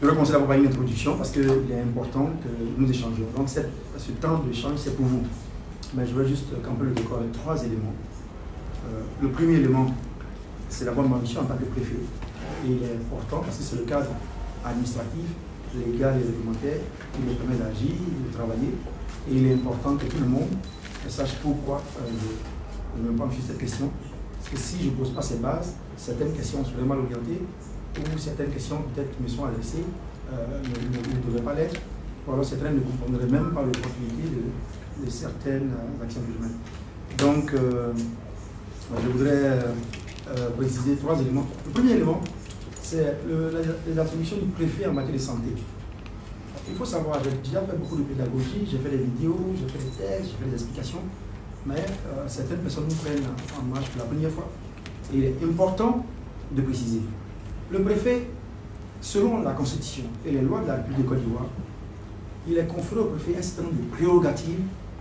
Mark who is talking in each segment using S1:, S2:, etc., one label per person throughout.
S1: Je vais commencer d'abord par une introduction parce qu'il est important que nous échangions. Donc ce temps d'échange, c'est pour vous. Mais je vais juste camper le décor avec 3 éléments. Le premier élément, c'est d'abord ma mission en tant que préfet. Et il est important parce que c'est le cadre administratif, légal et réglementaire qui me permet d'agir, de travailler. Et il est important que tout le monde sache pourquoi je me penche sur cette question. Parce que si je ne pose pas ces bases, certaines questions seraient mal orientées ou certaines questions peut-être qui me sont adressées ne devraient pas l'être. Ou alors certains ne comprendraient même pas l'opportunité de certaines actions que je mène. Donc, je voudrais préciser 3 éléments. Le premier élément, c'est les attributions du préfet en matière de santé. Il faut savoir, j'ai déjà fait beaucoup de pédagogie, j'ai fait des vidéos, j'ai fait des textes, j'ai fait des explications, mais certaines personnes nous prennent en marche pour la première fois. Et il est important de préciser. Le préfet, selon la Constitution et les lois de la République de Côte d'Ivoire, il est conféré au préfet un certain nombre de prérogatives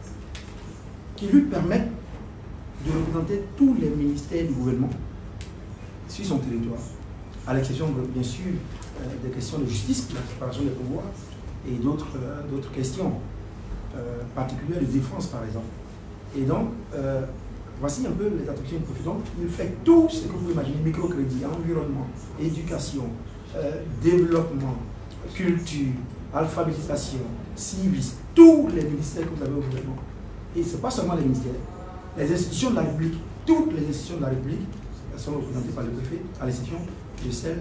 S1: qui lui permettent de représenter tous les ministères du gouvernement sur son territoire, à l'exception bien sûr des questions de justice, la séparation des pouvoirs et d'autres questions particulières de défense par exemple. Et donc, voici un peu les attributions du préfet. Donc, il fait tout ce que vous imaginez, microcrédit, environnement, éducation, développement, culture, alphabétisation, civisme, tous les ministères que vous avez au gouvernement. Et ce n'est pas seulement les ministères, les institutions de la République, toutes les institutions de la République sont représentées par le préfet, à l'exception de celles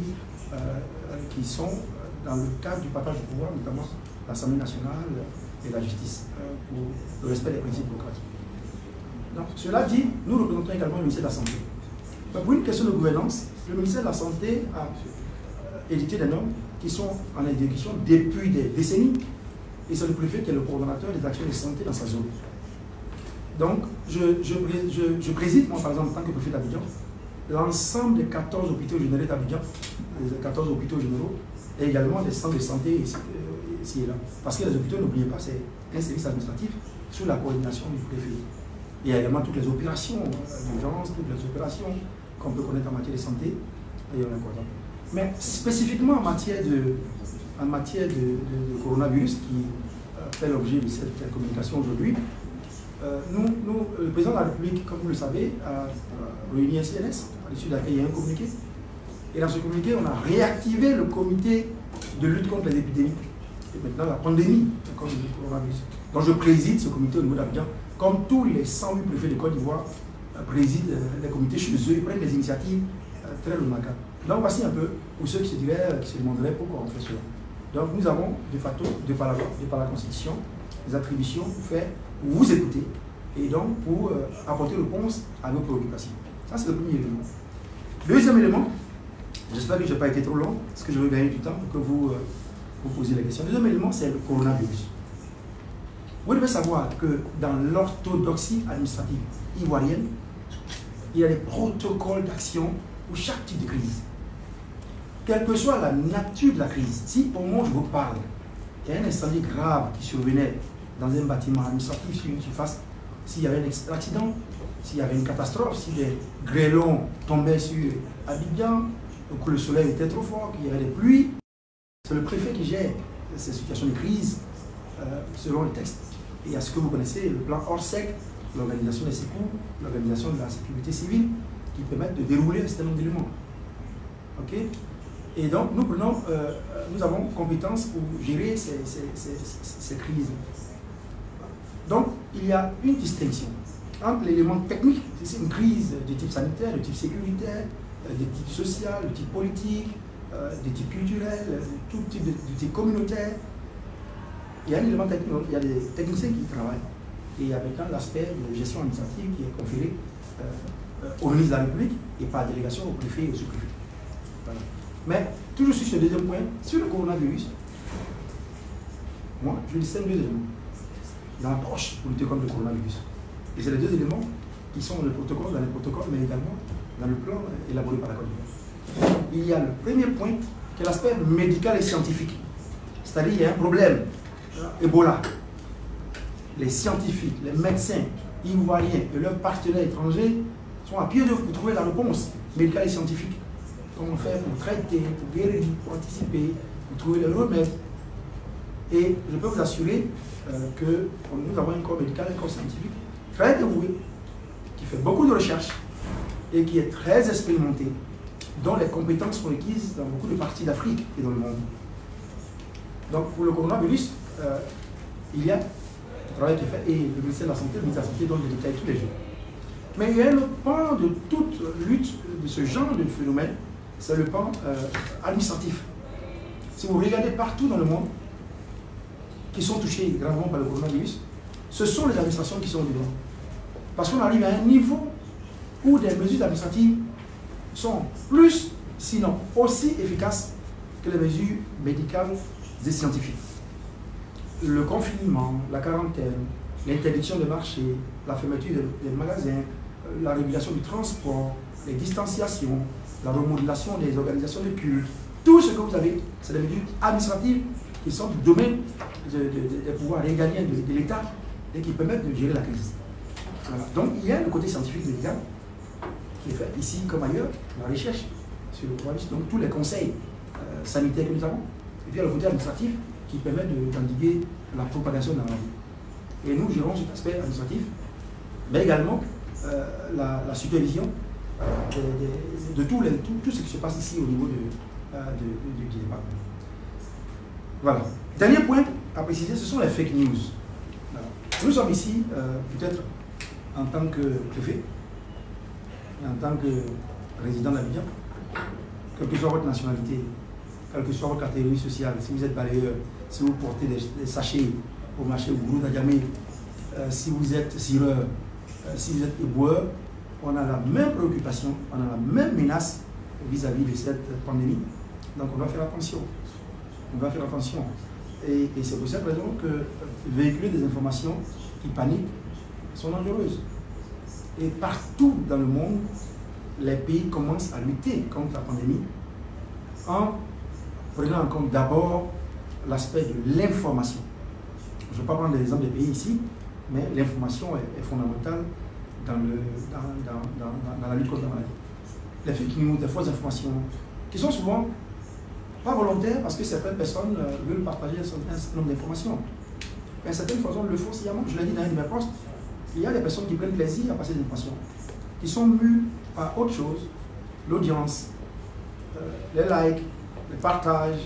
S1: qui sont dans le cadre du partage du pouvoir, notamment l'Assemblée nationale et la justice, pour le respect des principes démocratiques. Donc, cela dit, nous représentons également le ministère de la Santé. Donc, pour une question de gouvernance, le ministère de la Santé a édité des normes qui sont en exécution depuis des décennies, et c'est le préfet qui est le coordonnateur des actions de santé dans sa zone. Donc, je préside, moi par exemple, en tant que préfet d'Abidjan, l'ensemble des 14 hôpitaux généraux d'Abidjan, les 14 hôpitaux généraux, et également des centres de santé ici et là. Parce que les hôpitaux, n'oubliez pas, c'est un service administratif sous la coordination du préfet. Il y a également toutes les opérations d'urgence, toutes les opérations qu'on peut connaître en matière de santé, et on est content. Mais spécifiquement en matière de coronavirus qui fait l'objet de cette communication aujourd'hui, le président de la République, comme vous le savez, a réuni un CNS, à l'issue de laquelle il y a un communiqué. Et dans ce communiqué, on a réactivé le comité de lutte contre les épidémies. Et maintenant, la pandémie du coronavirus. Donc je préside ce comité au niveau d'Abidjan, comme tous les 108 préfets de Côte d'Ivoire président les comités chez eux, ils prennent des initiatives très remarquables. Donc voici un peu, pour ceux qui se demanderaient pourquoi on fait cela. Donc nous avons, de facto, de par la Constitution, des attributions pour faire, pour vous écouter, et donc pour apporter réponse à nos préoccupations. Ça, c'est le premier élément. Deuxième élément, j'espère que je n'ai pas été trop long, parce que je veux gagner du temps pour que vous posiez la question. Le deuxième élément, c'est le coronavirus. Vous devez savoir que dans l'orthodoxie administrative ivoirienne, il y a des protocoles d'action pour chaque type de crise. Quelle que soit la nature de la crise, si au moment où je vous parle, il y a un incendie grave qui survenait dans un bâtiment administratif sur une surface, s'il y avait un accident, s'il y avait une catastrophe, si des grêlons tombaient sur Abidjan, que le soleil était trop fort, qu'il y avait des pluies, c'est le préfet qui gère ces situations de crise selon le texte. Et à ce que vous connaissez, le plan Orsec, l'organisation des secours, l'organisation de la sécurité civile, qui permettent de dérouler un certain nombre d'éléments. Ok? Et donc, nous avons compétence pour gérer ces crises. Donc, il y a une distinction entre l'élément technique, c'est une crise de type sanitaire, de type sécuritaire, de type social, de type politique, de type culturel, tout type de type communautaire. Il y a un élément technique, il y a des techniciens qui travaillent. Et il y a maintenant l'aspect de gestion administrative qui est conféré au ministre de la République et par délégation au préfet et au sous-préfet. Voilà. Mais toujours sur ce deuxième point, sur le coronavirus, moi je distingue 2 éléments dans l'approche pour lutter contre le coronavirus. Et c'est les 2 éléments qui sont dans les protocoles, mais également dans le plan élaboré par la Côte d'Ivoire. Il y a le premier point qui est l'aspect médical et scientifique. C'est-à-dire qu'il y a un problème, Ebola. Les scientifiques, les médecins ivoiriens et leurs partenaires étrangers sont à pied d'œuvre pour trouver la réponse médicale et scientifique. Comment faire pour traiter, pour guérir, pour anticiper, pour trouver les remèdes. Et je peux vous assurer que nous avons un corps médical, un corps scientifique très dévoué, qui fait beaucoup de recherches et qui est très expérimenté, dont les compétences sont requises dans beaucoup de parties d'Afrique et dans le monde. Donc pour le coronavirus, il y a un travail qui est fait, et le ministère de la Santé, donne des détails tous les jours. Mais il y a le pan de toute lutte de ce genre de phénomène, c'est le pan administratif. Si vous regardez partout dans le monde, qui sont touchés gravement par le coronavirus, ce sont les administrations qui sont dedans. Parce qu'on arrive à un niveau où des mesures administratives sont plus, sinon aussi efficaces que les mesures médicales et scientifiques. Le confinement, la quarantaine, l'interdiction des marchés, la fermeture des magasins, la régulation du transport, les distanciations, la remodulation des organisations de culte, tout ce que vous avez, c'est des mesures administratives qui sont du domaine des pouvoirs régaliens de l'État et qui permettent de gérer la crise. Voilà. Donc il y a le côté scientifique médical qui est fait ici comme ailleurs, la recherche sur le coronavirus, donc tous les conseils sanitaires que nous avons, et puis il y a le côté administratif qui permet d'endiguer la propagation de la maladie. Et nous gérons cet aspect administratif, mais également la supervision de tout ce qui se passe ici au niveau du débat. Voilà. Dernier point à préciser, ce sont les fake news. Voilà. Nous sommes ici, peut-être en tant que préfet, et en tant que résident d'Abidjan, quelle que soit votre nationalité, quelle que soit votre catégorie sociale, si vous êtes balayeur, si vous portez des sachets au marché Ougourou d'Adjamé, si vous êtes cireur, si vous êtes éboueur, on a la même préoccupation, on a la même menace vis-à-vis de cette pandémie. Donc on doit faire attention. On doit faire attention. Et c'est pour cette raison que véhiculer des informations qui paniquent sont dangereuses. Et partout dans le monde, les pays commencent à lutter contre la pandémie en prenant en compte d'abord l'aspect de l'information. Je ne vais pas prendre l'exemple des pays ici, mais l'information est fondamentale dans la lutte contre la maladie. Les fake news, des fausses informations, qui sont souvent pas volontaires parce que certaines personnes veulent partager un certain nombre d'informations. Mais certaines personnes le font sciemment. Je l'ai dit dans un de mes posts, il y a des personnes qui prennent plaisir à passer des informations, qui sont mues par autre chose, l'audience, les likes, les partages,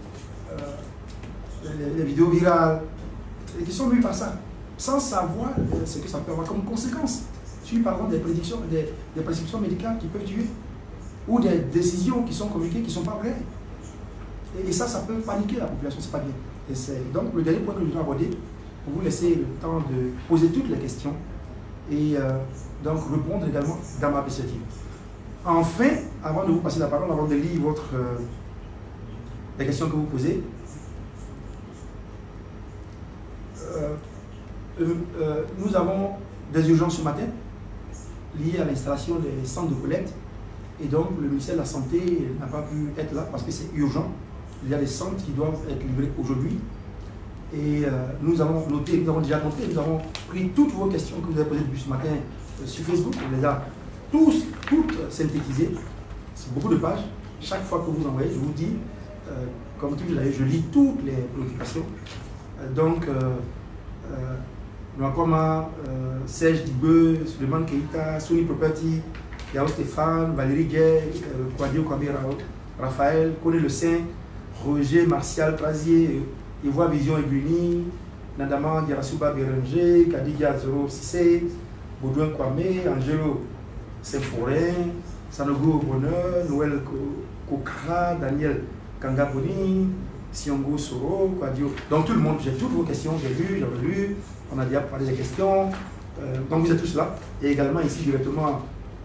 S1: les vidéos virales, et qui sont mues par ça, sans savoir ce que ça peut avoir comme conséquence. Suivi par exemple des prescriptions médicales qui peuvent tuer, ou des décisions qui sont communiquées qui ne sont pas vraies. Et ça peut paniquer la population, c'est pas bien. Et donc le dernier point que je dois aborder, pour vous laisser le temps de poser toutes les questions et donc répondre également dans ma perspective. Enfin, avant de vous passer la parole, avant de lire les questions que vous posez, nous avons des urgences ce matin liées à l'installation des centres de collecte. Et donc, le ministère de la Santé n'a pas pu être là parce que c'est urgent. Il y a des centres qui doivent être livrés aujourd'hui. Et nous avons noté, nous avons déjà noté, nous avons pris toutes vos questions que vous avez posées depuis ce matin sur Facebook. On les a toutes synthétisées. C'est beaucoup de pages. Chaque fois que vous envoyez, je vous dis, comme tu l'as dit, je lis toutes les préoccupations. Donc, Noakoma, Serge Dibeu, Suleiman Keita, Sony Property, Yao Stéphane, Valérie Guay, Kwadio Kwame Raphaël, Kone Le Saint, Roger Martial Trazier, Ivoire Vision Ebuni, Nadama Diarasuba Bérenger, Kadidia Zoro Sissé, Baudouin Kwame, Angelo Seforin, Sanogo Bonheur, Noël Kokra, Daniel Kangaboni, Siongo Soro, Kwadio. Donc tout le monde, j'ai toutes vos questions, j'ai lu, j'en ai lu, on a déjà parlé des questions. Donc vous êtes tous là. Et également ici directement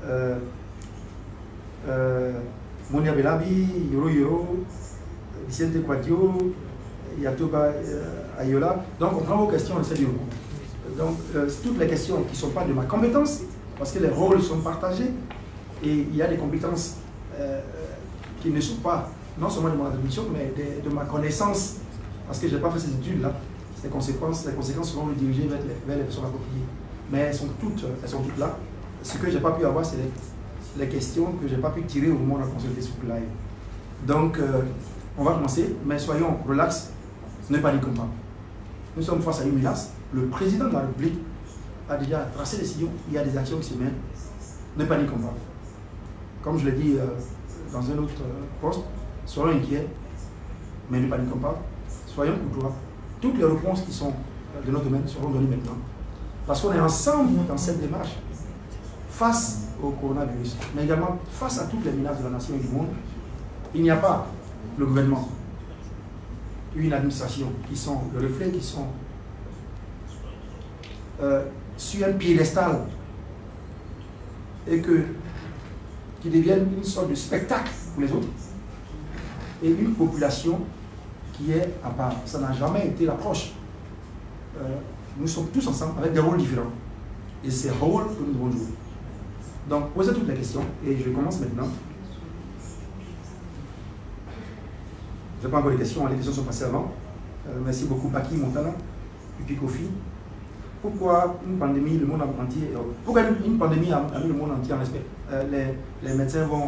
S1: Monia Belabi, Yoro Yoro, Vicente Kwadio, Yatoba Ayola. Donc on prend vos questions, on essaie de répondre. Donc toutes les questions qui ne sont pas de ma compétence, parce que les rôles sont partagés, et il y a des compétences qui ne sont pas non seulement de mon attribution, mais de ma connaissance, parce que je n'ai pas fait ces études-là. Les conséquences seront redirigées vers les personnes appropriées. Mais elles sont toutes là. Ce que je n'ai pas pu avoir, c'est les questions que je n'ai pas pu tirer au moment de la consultation Facebook Live. Donc, on va commencer, mais soyons relax, ne paniquons pas. Nous sommes face à une menace. Le président de la République a déjà tracé les sillons, il y a des actions qui se mènent. Ne paniquons pas. Comme je l'ai dit dans un autre poste, soyons inquiets, mais ne paniquons pas. Soyons courtois. Toutes les réponses qui sont de notre domaine seront données maintenant. Parce qu'on est ensemble dans cette démarche face au coronavirus, mais également face à toutes les menaces de la nation et du monde. Il n'y a pas le gouvernement, une administration qui sont le reflet, qui sont sur un piédestal et qui deviennent une sorte de spectacle pour les autres, et une population qui est à part. Ça n'a jamais été l'approche. Nous sommes tous ensemble avec des rôles différents. Et c'est ces rôles que nous devons jouer. Donc, posez toutes les questions et je commence maintenant. Je n'ai pas encore les questions, les questions sont passées avant. Merci beaucoup, Paki, Montana, Pupi Kofi. Pourquoi une pandémie, le monde entier, pourquoi une pandémie a mis le monde entier en respect? Les médecins vont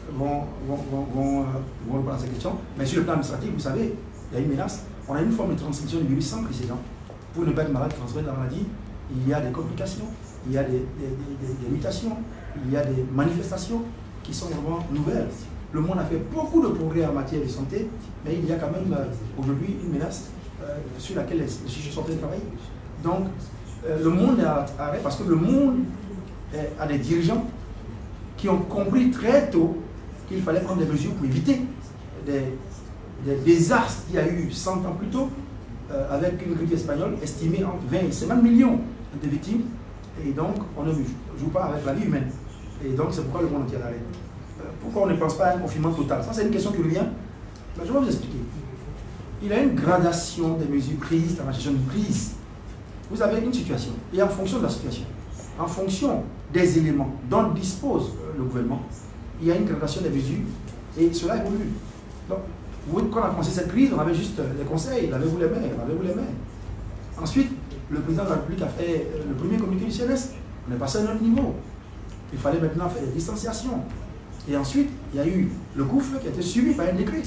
S1: répondre à ces questions. Mais sur le plan administratif, vous savez, il y a une menace. On a une forme de transmission du virus sans précédent. Pour ne pas être malade, transmettre la maladie, il y a des complications, il y a des mutations, il y a des manifestations qui sont vraiment nouvelles. Le monde a fait beaucoup de progrès en matière de santé, mais il y a quand même aujourd'hui une menace sur laquelle les chercheurs sont en train de travailler. Donc, le monde est à arrêt parce que le monde a des dirigeants qui ont compris très tôt qu'il fallait prendre des mesures pour éviter des désastres qu'il y a eu 100 ans plus tôt, avec une grippe espagnole estimée entre 20 et 50 millions de victimes. Et donc, on ne joue pas avec la vie humaine. Et donc, c'est pourquoi le monde entier est à l'arrêt. Pourquoi on ne pense pas à un confinement total? Ça, c'est une question qui revient. Mais je vais vous expliquer. Il y a une gradation des mesures prises dans la gestion d'une crise. Vous avez une situation. Et en fonction de la situation, en fonction des éléments dont dispose le gouvernement, il y a une gradation des mesures et cela évolue. Donc, quand on a commencé cette crise, on avait juste les conseils, lavez-vous les mains, Ensuite, le président de la République a fait le premier communiqué du CNS. On est passé à un autre niveau. Il fallait maintenant faire des distanciations. Et ensuite, il y a eu le couvre-feu qui a été suivi par un décret.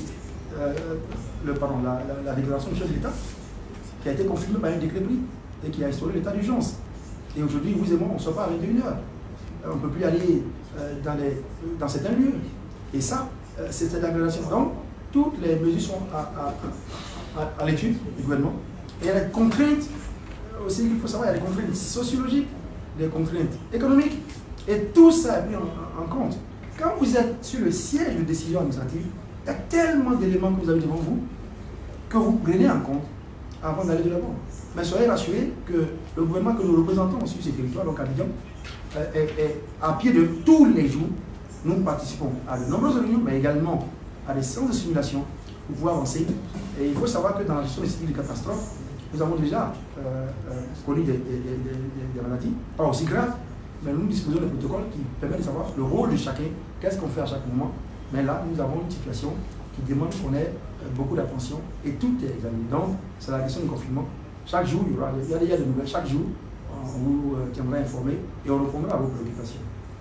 S1: La déclaration du chef de l'État, qui a été confirmée par un décret pris et qui a instauré l'état d'urgence. Et aujourd'hui, vous et moi, on ne sort pas à 21h. On ne peut plus aller dans certains lieux. Et ça, c'est cette déclaration. Donc, toutes les mesures sont à l'étude du gouvernement. Et il y a des contraintes aussi qu'il faut savoir, il y a des contraintes sociologiques, des contraintes économiques. Et tout ça est mis en compte. Quand vous êtes sur le siège de décision administrative, il y a tellement d'éléments que vous avez devant vous que vous prenez en compte avant d'aller de l'avant. Mais soyez rassurés que le gouvernement que nous représentons sur ces territoires, donc à Abidjan, est à pied de tous les jours. Nous participons à de nombreuses réunions, mais également à des séances de simulation pour pouvoir avancer. Et il faut savoir que dans la gestion des cycles de catastrophes, nous avons déjà connu des maladies, pas aussi graves, mais nous disposons de protocoles qui permettent de savoir le rôle de chacun, qu'est-ce qu'on fait à chaque moment. Mais là, nous avons une situation qui demande qu'on ait beaucoup d'attention et tout est examiné. Donc, c'est la question du confinement. Chaque jour, il y a des nouvelles. Chaque jour, on vous tiendra informé et on répondra à vos préoccupations.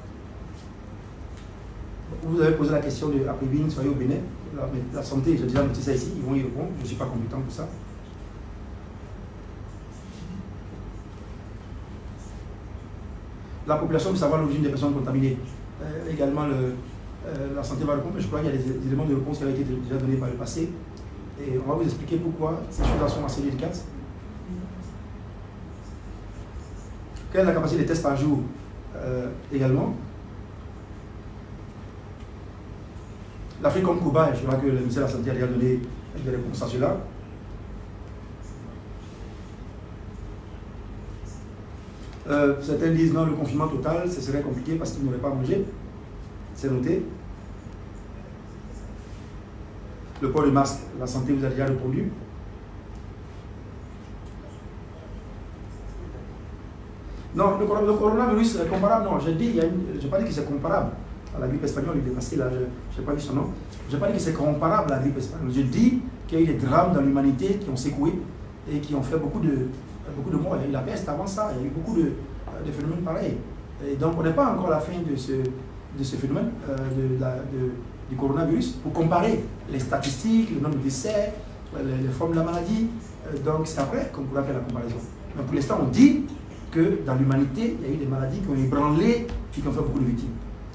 S1: Vous avez posé la question de Aprivine, soyez au Bénin. La santé, j'ai déjà noté ça ici, ils vont y répondre. Je ne suis pas compétent pour ça. La population veut savoir l'origine des personnes contaminées. Également, la santé va répondre, mais je crois qu'il y a des éléments de réponse qui avaient été déjà donnés par le passé. Et on va vous expliquer pourquoi ces choses sont assez délicates. Quelle est la capacité des tests par jour également? L'Afrique comme Cuba, je crois que le ministère de la Santé a déjà donné des réponses à cela. Certains disent non, le confinement total, ce serait compliqué parce qu'ils n'auraient pas mangé. C'est noté. Le port de masque, la santé vous a déjà répondu. Non, le coronavirus est comparable. Non, je n'ai pas dit que c'est comparable à la grippe espagnole. Il est passé là, je n'ai pas vu son nom. Je n'ai pas dit que c'est comparable à la grippe espagnole. Je dis qu'il y a eu des drames dans l'humanité qui ont secoué et qui ont fait beaucoup de morts. Il y a eu la peste avant ça, il y a eu beaucoup de phénomènes pareils. Et donc on n'est pas encore à la fin de de ce phénomène du coronavirus pour comparer les statistiques, le nombre de décès, les formes de la maladie. Donc c'est après qu'on pourra faire la comparaison. Mais pour l'instant, on dit que dans l'humanité, il y a eu des maladies qui ont ébranlé, qui ont fait beaucoup de victimes.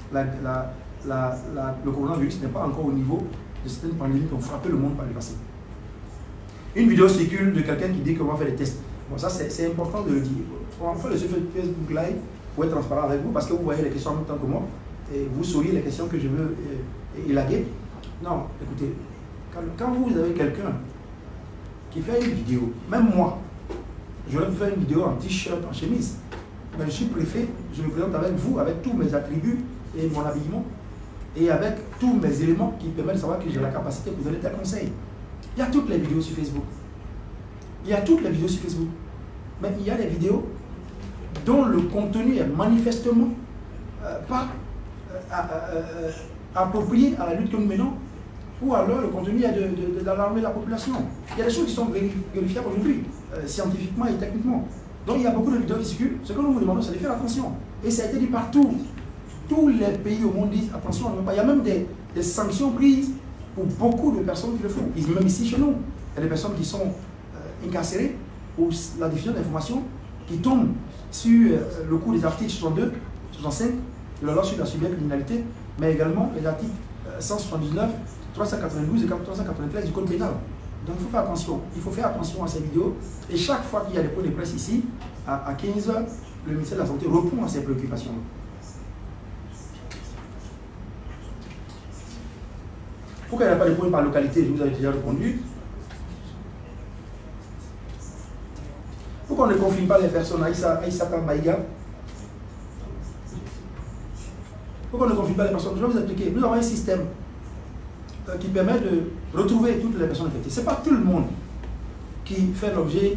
S1: Le coronavirus n'est pas encore au niveau de certaines pandémies qui ont frappé le monde par le passé. Une vidéo circule de quelqu'un qui dit qu'on va faire des tests. Bon, ça c'est important de le dire. On fait le Facebook Live pour être transparent avec vous parce que vous voyez les questions en même temps que moi et vous sauriez les questions que je veux élaguer. Non, écoutez, quand vous avez quelqu'un qui fait une vidéo, même moi, j'aurais pu faire une vidéo en t-shirt, en chemise, mais je suis préfet, je me présente avec vous, avec tous mes attributs et mon habillement, et avec tous mes éléments qui permettent de savoir que j'ai la capacité pour donner des conseils. Il y a toutes les vidéos sur Facebook. Il y a toutes les vidéos sur Facebook. Mais il y a des vidéos dont le contenu est manifestement pas approprié à la lutte que nous menons, ou alors le contenu est d'alarmer la population. Il y a des choses qui sont vérifiables aujourd'hui, scientifiquement et techniquement. Donc il y a beaucoup de vidéos qui circulent. Ce que nous vous demandons, c'est de faire attention. Et ça a été dit partout. Tous les pays au monde disent attention, il y a même des sanctions prises pour beaucoup de personnes qui le font. Même ici chez nous, il y a des personnes qui sont incarcérées pour la diffusion d'informations qui tombent sur le coup des articles 62, 65 de la loi sur la cybercriminalité, mais également les articles 179, 392 et 393 du code pénal. Donc il faut faire attention. Il faut faire attention à ces vidéos. Et chaque fois qu'il y a des points de presse ici, à 15 h, le ministère de la Santé répond à ces préoccupations. Pourquoi il n'y a pas de points par localité? Je vous avais déjà répondu. Pourquoi on ne confine pas les personnes à Issa Tambaïga? Pourquoi on ne confine pas les personnes? Je vais vous expliquer. Nous avons un système qui permet de retrouver toutes les personnes infectées. Ce n'est pas tout le monde qui fait l'objet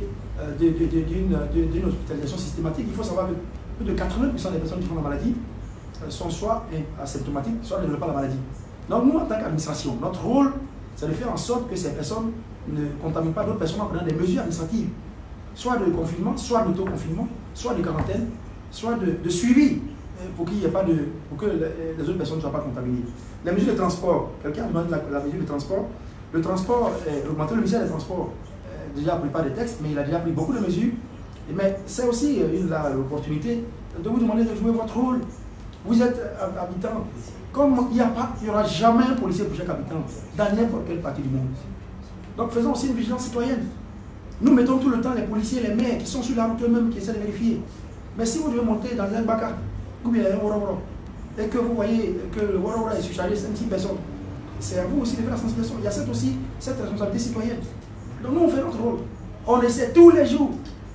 S1: d'une hospitalisation systématique. Il faut savoir que plus de 80% des personnes qui font la maladie sont soit asymptomatiques, soit ne développent pas la maladie. Donc nous, en tant qu'administration, notre rôle, c'est de faire en sorte que ces personnes ne contaminent pas d'autres personnes en prenant des mesures administratives, soit de confinement, soit d'autoconfinement, soit de quarantaine, soit de suivi, pour qu'il n'y ait pas pour que les autres personnes ne soient pas contaminées. Les mesures de transport, quelqu'un a demandé la mesure de transport. Le transport, augmenter le ministère des Transports, déjà pris pas des textes, mais il a déjà pris beaucoup de mesures. Mais c'est aussi l'opportunité de vous demander de jouer votre rôle. Vous êtes habitant. Comme il n'y aura jamais un policier pour chaque habitant dans n'importe quelle partie du monde. Donc faisons aussi une vigilance citoyenne. Nous mettons tout le temps les policiers, les maires qui sont sur la route eux-mêmes, qui essaient de vérifier. Mais si vous devez monter dans un baka ou bien un Wara, et que vous voyez que le Wara est surchargé 5-6 personnes, c'est à vous aussi de faire la sensibilisation. Il y a aussi cette responsabilité citoyenne. Donc nous on fait notre rôle. On essaie tous les jours,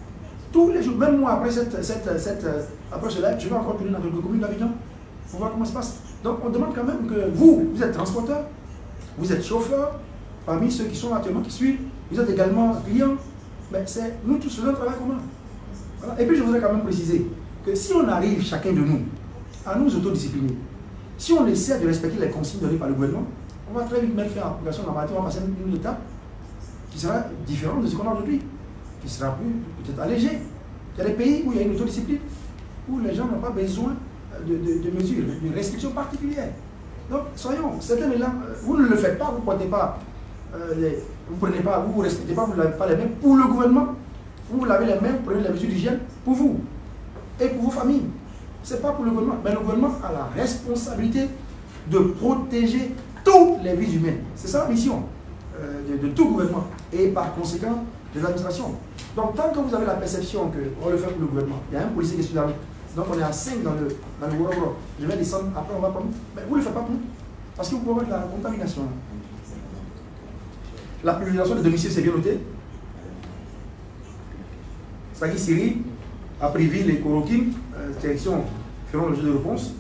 S1: même moi après après cela, je vais encore tourner dans quelques communes d'Abidjan pour voir comment ça se passe. Donc on demande quand même que vous êtes transporteur, vous êtes chauffeur, parmi ceux qui sont actuellement qui suivent, vous êtes également client, mais c'est nous tous faisons un travail commun. Voilà. Et puis je voudrais quand même préciser que si on arrive chacun de nous à nous autodiscipliner, si on essaie de respecter les consignes données par le gouvernement, on va très vite mettre fin à l'application de la maladie, on va passer une étape qui sera différente de ce qu'on a aujourd'hui, qui sera peut-être allégée. Il y a des pays où il y a une autodiscipline, où les gens n'ont pas besoin de mesures, de restrictions particulières. Donc, soyons, certains là, vous ne le faites pas, vous ne portez pas, vous ne respectez pas, vous ne lavez pas les mains pour le gouvernement. Vous lavez les mains, prenez les mesures d'hygiène pour vous et pour vos familles. Ce n'est pas pour le gouvernement, mais le gouvernement a la responsabilité de protéger toutes les vies humaines. C'est ça la mission de tout gouvernement et par conséquent des administrations. Donc, tant que vous avez la perception qu'on le fait pour le gouvernement, il y a un policier qui est sur la route. Donc on est à 5 dans le Wara. Je vais descendre, après on va prendre. Mais vous ne le faites pas pour nous. Parce que vous pouvez avoir de la contamination. La publication de domicile, c'est bien noté. Sagui Siri, à Priville et Korokin, direction feront le jeu de réponse.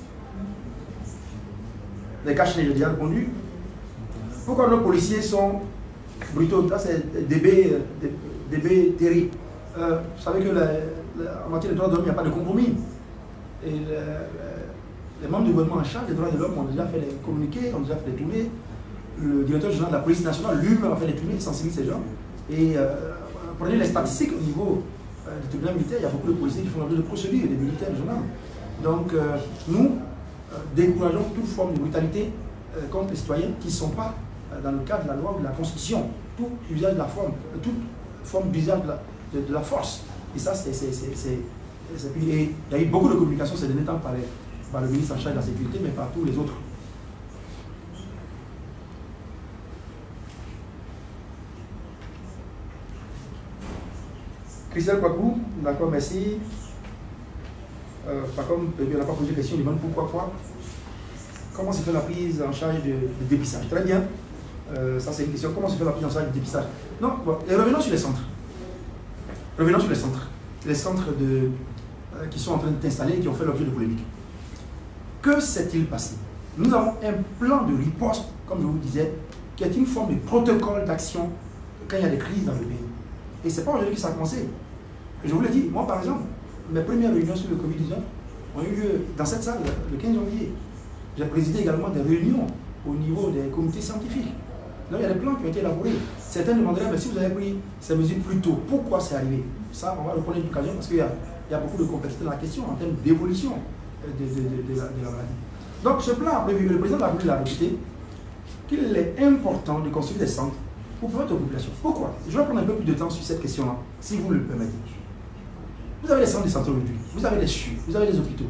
S1: Les cachets, j'ai déjà répondu. Pourquoi nos policiers sont brutaux? Là, c'est DB Terry. Vous savez que en matière de droits de l'homme, il n'y a pas de compromis. Et les membres du gouvernement en charge des droits de l'homme ont déjà fait les communiqués, ont déjà fait les tournées. Le directeur général de la police nationale lui-même a fait les tournées, il sensibilise ces gens. Et prenez les statistiques au niveau du tribunal militaire, il y a beaucoup de policiers qui font l'objet de procédures, des militaires, des gendarmes. Donc nous, décourageons toute forme de brutalité contre les citoyens qui ne sont pas dans le cadre de la loi ou de la Constitution. Tout usage de la forme, toute forme d'usage de la force. Et ça, et il y a eu beaucoup de communication ces derniers temps par le ministre en charge de la sécurité, mais par tous les autres. Christelle Kwaku, d'accord, merci. Par contre, on n'a pas posé de question, on demande pourquoi quoi. Comment se fait la prise en charge de dépistage? Très bien. Ça, c'est une question. Comment se fait la prise en charge du dépistage? Non, bon, et revenons sur les centres. Revenons sur les centres. Les centres qui sont en train de s'installer et qui ont fait l'objet de polémiques. Que s'est-il passé? Nous avons un plan de riposte, comme je vous disais, qui est une forme de protocole d'action quand il y a des crises dans le pays. Et ce n'est pas aujourd'hui que ça a commencé. Je vous l'ai dit, moi par exemple, mes premières réunions sur le Covid-19 ont eu lieu dans cette salle le 15 janvier. J'ai présidé également des réunions au niveau des comités scientifiques. Donc il y a des plans qui ont été élaborés. Certains demanderaient, mais si vous avez pris ces mesures plus tôt, pourquoi c'est arrivé? Ça, on va le prendre une occasion parce qu'il y a beaucoup de complexité dans la question en termes d'évolution de la maladie. Donc ce plan a prévu, le président de la République l'a répété, qu'il est important de construire des centres pour permettre aux populations. Pourquoi? Je vais prendre un peu plus de temps sur cette question-là, si vous le permettez. Vous avez les centres de santé aujourd'hui, vous avez les CHU, vous avez les hôpitaux.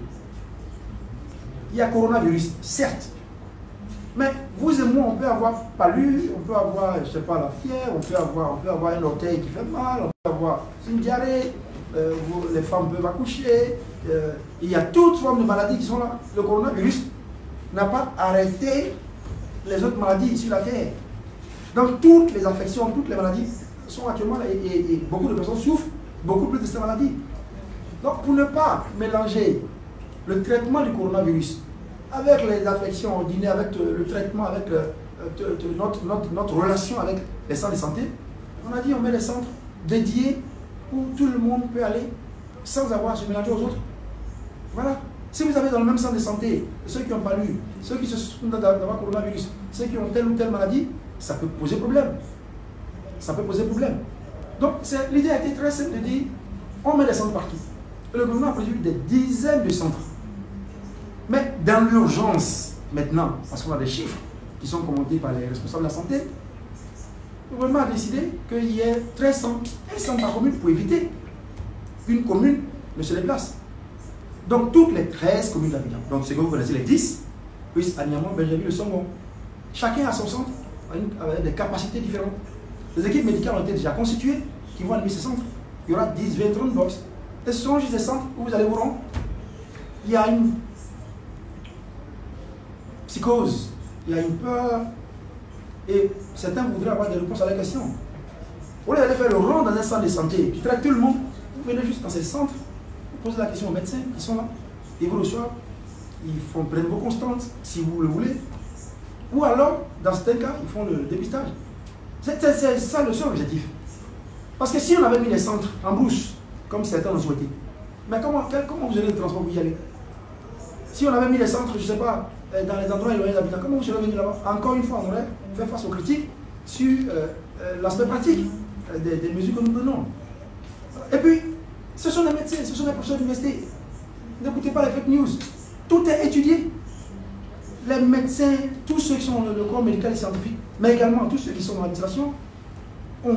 S1: Il y a coronavirus, certes. Mais vous et moi, on peut avoir palu, on peut avoir, je ne sais pas, la fièvre, on peut avoir un orteil qui fait mal, on peut avoir une diarrhée, les femmes peuvent accoucher. Il y a toutes formes de maladies qui sont là. Le coronavirus n'a pas arrêté les autres maladies sur la Terre. Donc toutes les affections, toutes les maladies sont actuellement là et beaucoup de personnes souffrent beaucoup plus de ces maladies. Donc pour ne pas mélanger le traitement du coronavirus avec les affections ordinaires, avec le traitement, avec notre relation avec les centres de santé, on a dit on met des centres dédiés où tout le monde peut aller sans avoir à se mélanger aux autres. Voilà. Si vous avez dans le même centre de santé ceux qui n'ont pas lu, ceux qui se souffrent d'avoir coronavirus, ceux qui ont telle ou telle maladie, ça peut poser problème. Ça peut poser problème. Donc l'idée a été très simple de dire on met des centres partout. Et le gouvernement a prévu des dizaines de centres. Mais dans l'urgence, maintenant, parce qu'on a des chiffres qui sont commentés par les responsables de la santé, le gouvernement a décidé qu'il y ait 13 centres, un centre par commune pour éviter qu'une commune ne se déplace. Donc toutes les 13 communes d'Abidjan, donc ce que vous connaissez les 10, plus Anyamon, Benjamin, le Songo, chacun a son centre avec des capacités différentes. Les équipes médicales ont été déjà constituées qui vont animer ces centres. Il y aura 10, 20, 30 box. Et ce sont juste des centres où vous allez vous rendre. Il y a une psychose, il y a une peur, et certains voudraient avoir des réponses à la question. Au lieu d'aller faire le rond dans un centre de santé qui traite tout le monde, vous venez juste dans ces centres, vous posez la question aux médecins qui sont là, ils vous reçoivent, ils prennent vos constantes si vous le voulez, ou alors, dans certains cas, ils font le dépistage. C'est ça le seul objectif. Parce que si on avait mis les centres en brousse, comme certains l'ont souhaité, mais comment vous aurez le transport pour y aller? Si on avait mis les centres, je ne sais pas, dans les endroits éloignés d'habitants, comment vous serez venu là-bas? Encore une fois, on aurait fait face aux critiques sur l'aspect pratique des mesures que nous prenons. Et puis, ce sont les médecins, ce sont les professeurs d'université. N'écoutez pas les fake news. Tout est étudié. Les médecins, tous ceux qui sont dans le corps médical et scientifique, mais également tous ceux qui sont dans l'administration, ont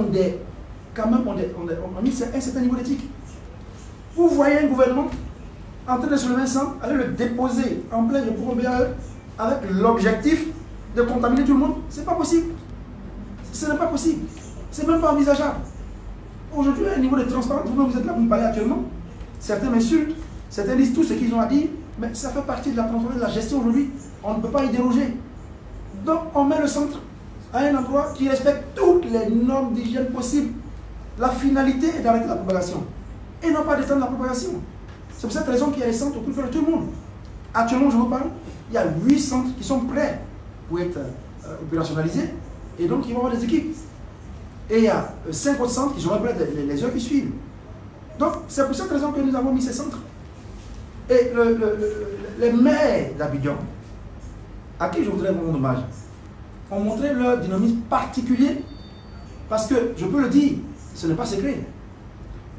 S1: mis un certain niveau d'éthique. Vous voyez un gouvernement en train de se lever un centre, aller le déposer en plein pour BAE avec l'objectif de contaminer tout le monde, c'est pas possible. Ce n'est pas possible. C'est même pas envisageable. Aujourd'hui, à un niveau de transparence, vous êtes là, vous me parlez actuellement, certains m'insultent, certains disent tout ce qu'ils ont à dire, mais ça fait partie de la transparence de la gestion aujourd'hui. On ne peut pas y déroger. Donc, on met le centre à un endroit qui respecte toutes les normes d'hygiène possibles. La finalité est d'arrêter la propagation et non pas d'étendre la propagation. C'est pour cette raison qu'il y a des centres au plus près de tout le monde. Actuellement, je vous parle, il y a 8 centres qui sont prêts pour être opérationnalisés et donc ils vont avoir des équipes. Et il y a 5 autres centres qui seront prêts les heures qui suivent. Donc, c'est pour cette raison que nous avons mis ces centres. Et les maires d'Abidjan, à qui je voudrais rendre hommage, ont montré leur dynamisme particulier parce que, je peux le dire, ce n'est pas secret.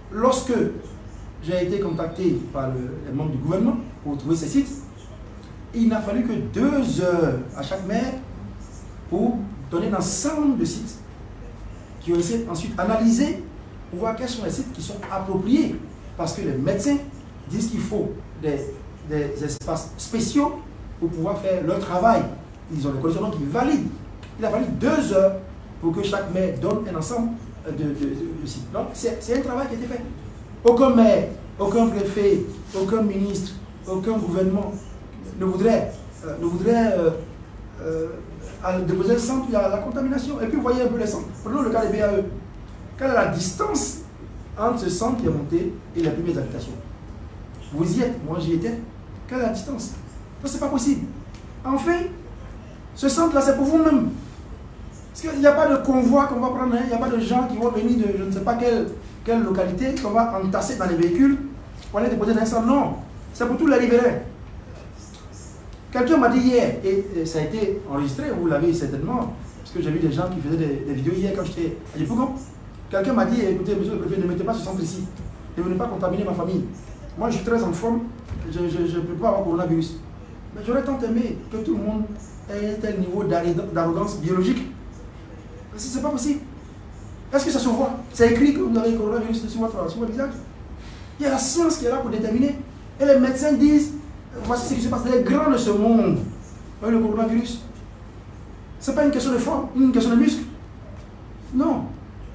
S1: Lorsque j'ai été contacté par les membres du gouvernement pour trouver ces sites, il n'a fallu que 2 heures à chaque maire pour donner un ensemble de sites qui ont été ensuite analysés pour voir quels sont les sites qui sont appropriés. Parce que les médecins disent qu'il faut des espaces spéciaux pour pouvoir faire leur travail. Ils ont des conditions qui valident. Il a fallu 2 heures pour que chaque maire donne un ensemble de sites. Donc c'est un travail qui a été fait. Aucun maire, aucun préfet, aucun ministre, aucun gouvernement ne voudrait déposer le centre, il y a la contamination. Et puis vous voyez un peu les centres. Prenons le cas des BAE. Quelle est la distance entre ce centre qui est monté et les premières habitations? Vous y êtes, moi j'y étais. Quelle est la distance? Ça, c'est pas possible. Enfin, ce centre-là, c'est pour vous-même. Parce qu'il n'y a pas de convoi qu'on va prendre, il n'y a pas de gens qui vont venir de je ne sais pas quelle localité qu'on va entasser dans les véhicules pour aller déposer dans un centre. Non, c'est pour tous les riverains. Quelqu'un m'a dit hier, et ça a été enregistré, vous l'avez certainement, parce que j'ai vu des gens qui faisaient des vidéos hier quand j'étais à Djibouti. Quelqu'un m'a dit, écoutez, monsieur le préfet, ne mettez pas ce centre ici, ne venez pas contaminer ma famille. Moi, je suis très en forme, je ne peux pas avoir coronavirus. Mais j'aurais tant aimé que tout le monde ait un tel niveau d'arrogance biologique. Ce n'est pas possible. Est-ce que ça se voit? C'est écrit que vous avez le coronavirus sur votre visage. Il y a la science qui est là pour déterminer. Et les médecins disent, voici ce qui se passe. Les grands de ce monde ont le coronavirus. Ce n'est pas une question de forme, une question de muscle. Non.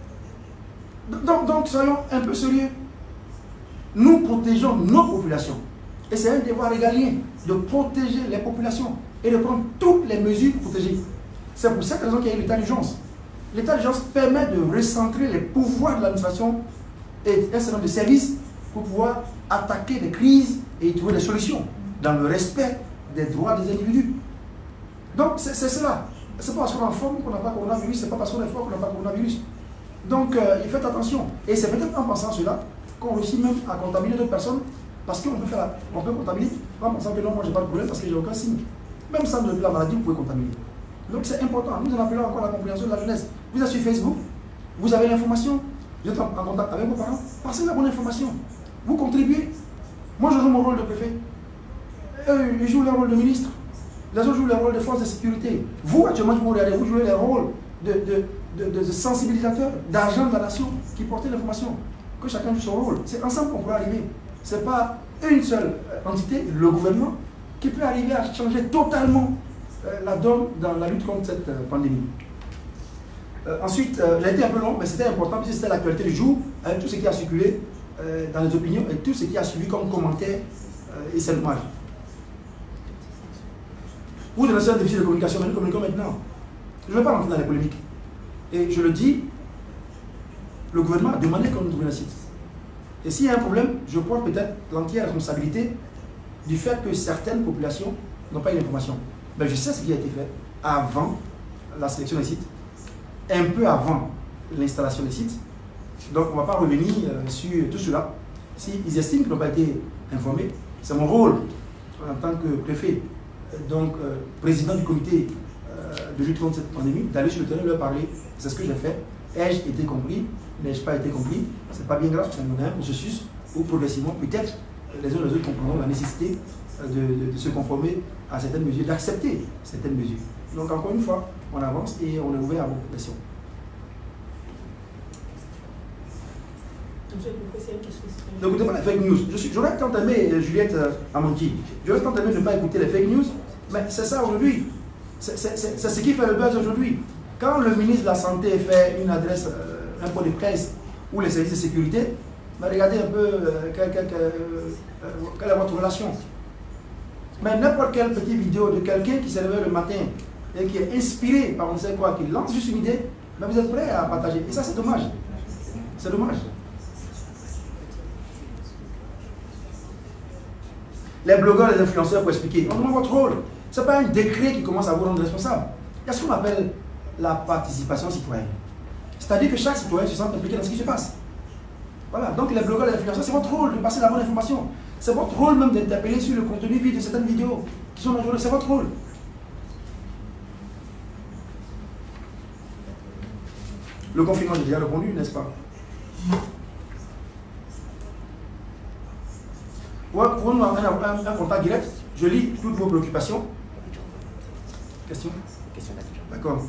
S1: Donc soyons un peu sérieux. Nous protégeons nos populations. Et c'est un devoir régalien de protéger les populations et de prendre toutes les mesures pour protéger. C'est pour cette raison qu'il y a eu l'état d'urgence. L'état d'urgence permet de recentrer les pouvoirs de l'administration et un certain nombre de services pour pouvoir attaquer les crises et trouver des solutions dans le respect des droits des individus. Donc c'est cela. Ce n'est pas parce qu'on est en forme qu'on n'a pas coronavirus, ce n'est pas parce qu'on est fort qu'on n'a pas coronavirus. Donc faites attention. Et c'est peut-être en pensant cela qu'on réussit même à contaminer d'autres personnes parce qu'on peut contaminer en pensant que non, moi j'ai pas de problème parce que j'ai aucun signe. Même sans de la maladie, vous pouvez contaminer. Donc c'est important. Nous en appelons encore la compréhension de la jeunesse. Vous êtes sur Facebook, vous avez l'information, vous êtes en contact avec vos parents, passez la bonne information. Vous contribuez. Moi je joue mon rôle de préfet. Eux, ils jouent leur rôle de ministre. Les autres jouent le rôle de force de sécurité. Vous, actuellement, vous regardez, vous jouez le rôle de sensibilisateur, d'agent de la nation qui portait l'information. Que chacun joue son rôle. C'est ensemble qu'on peut arriver. Ce n'est pas une seule entité, le gouvernement, qui peut arriver à changer totalement la donne dans la lutte contre cette pandémie. Ensuite, j'ai été un peu long, mais c'était important, puisque c'était l'actualité du jour, avec tout ce qui a circulé dans les opinions et tout ce qui a suivi comme commentaire et c'est dommage. Vous dénoncez un déficit de communication, mais nous communiquons maintenant. Je ne vais pas rentrer dans les polémiques. Et je le dis, le gouvernement a demandé qu'on nous trouve un site. Et s'il y a un problème, je crois peut-être l'entière responsabilité du fait que certaines populations n'ont pas eu l'information. Mais je sais ce qui a été fait avant la sélection des sites, un peu avant l'installation des sites. Donc on ne va pas revenir sur tout cela. S'ils estiment qu'ils n'ont pas été informés, c'est mon rôle en tant que préfet, donc président du comité de lutte contre cette pandémie, d'aller sur le terrain et leur parler. C'est ce que j'ai fait. Ai-je été compris? N'ai-je pas été compris? C'est pas bien grave, on a un processus où progressivement, peut-être, les uns et les autres comprendront la nécessité de se conformer à certaines mesures, d'accepter certaines mesures. Donc encore une fois, on avance et on est ouvert à vos questions. Donc, écoutez pas les fake news. J'aurais tant aimé, Juliette Amonti, j'aurais tant aimé ne pas écouter les fake news, mais c'est ça aujourd'hui. C'est ce qui fait le buzz aujourd'hui. Quand le ministre de la Santé fait une adresse, un point de presse, ou les services de sécurité, regardez un peu quelle est votre relation. Mais n'importe quelle petite vidéo de quelqu'un qui s'est levé le matin et qui est inspiré par on ne sait quoi, qui lance juste une idée, mais vous êtes prêt à partager. Et ça, c'est dommage. C'est dommage. Les blogueurs, les influenceurs, pour expliquer, on demande votre rôle. Ce n'est pas un décret qui commence à vous rendre responsable. Il y a ce qu'on appelle la participation citoyenne. C'est-à-dire que chaque citoyen se sent impliqué dans ce qui se passe. Voilà, donc les blogueurs, les influenceurs, c'est votre rôle de passer la bonne information. C'est votre rôle même d'interpeller sur le contenu vide de certaines vidéos qui sont dangereuses. C'est votre rôle. Le confinement, j'ai déjà répondu, n'est-ce pas? Pour nous avoir un contact direct, Je lis toutes vos préoccupations. Question?
S2: Question d'Abidjan.
S1: D'accord.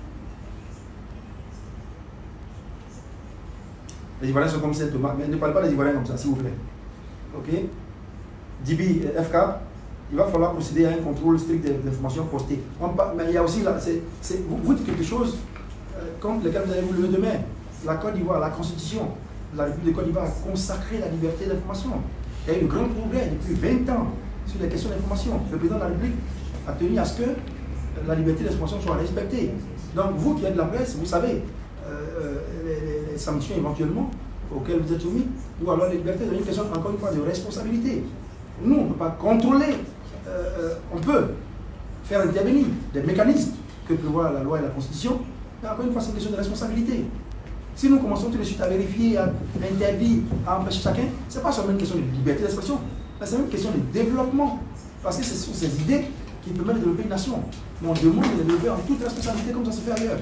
S1: Les Ivoiriens sont comme ça, Thomas, mais ne parlez pas des Ivoiriens comme ça, s'il vous plaît. Ok? Dibi, FK, il va falloir procéder à un contrôle strict des informations postées. Mais il y a aussi, là, vous dites quelque chose contre lequel vous allez vous lever demain. La Côte d'Ivoire, la Constitution de la République de Côte d'Ivoire a consacré la liberté d'information. Il y a eu de grands progrès depuis 20 ans sur les questions d'information. Le président de la République a tenu à ce que la liberté d'information soit respectée. Donc vous qui êtes de la presse, vous savez les sanctions éventuellement auxquelles vous êtes soumis, ou alors les libertés, c'est une question encore une fois de responsabilité. Nous, on ne peut pas contrôler, on peut faire intervenir des mécanismes que prévoit la loi et la Constitution, mais encore une fois, c'est une question de responsabilité. Si nous commençons tout de suite à vérifier, à interdire, à empêcher chacun, ce n'est pas seulement une question de liberté d'expression, mais c'est une question de développement. Parce que ce sont ces idées qui permettent de développer une nation. Mais on demande de les développer en toute responsabilité comme ça se fait ailleurs.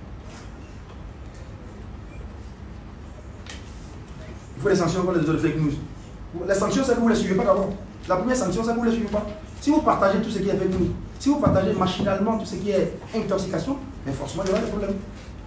S1: Il faut les sanctions contre les fake news. Les sanctions, c'est que vous ne les suivez pas d'abord. La première sanction, c'est que vous ne les suivez pas. Si vous partagez tout ce qui est fake news, si vous partagez machinalement tout ce qui est intoxication, mais forcément, il y aura des problèmes.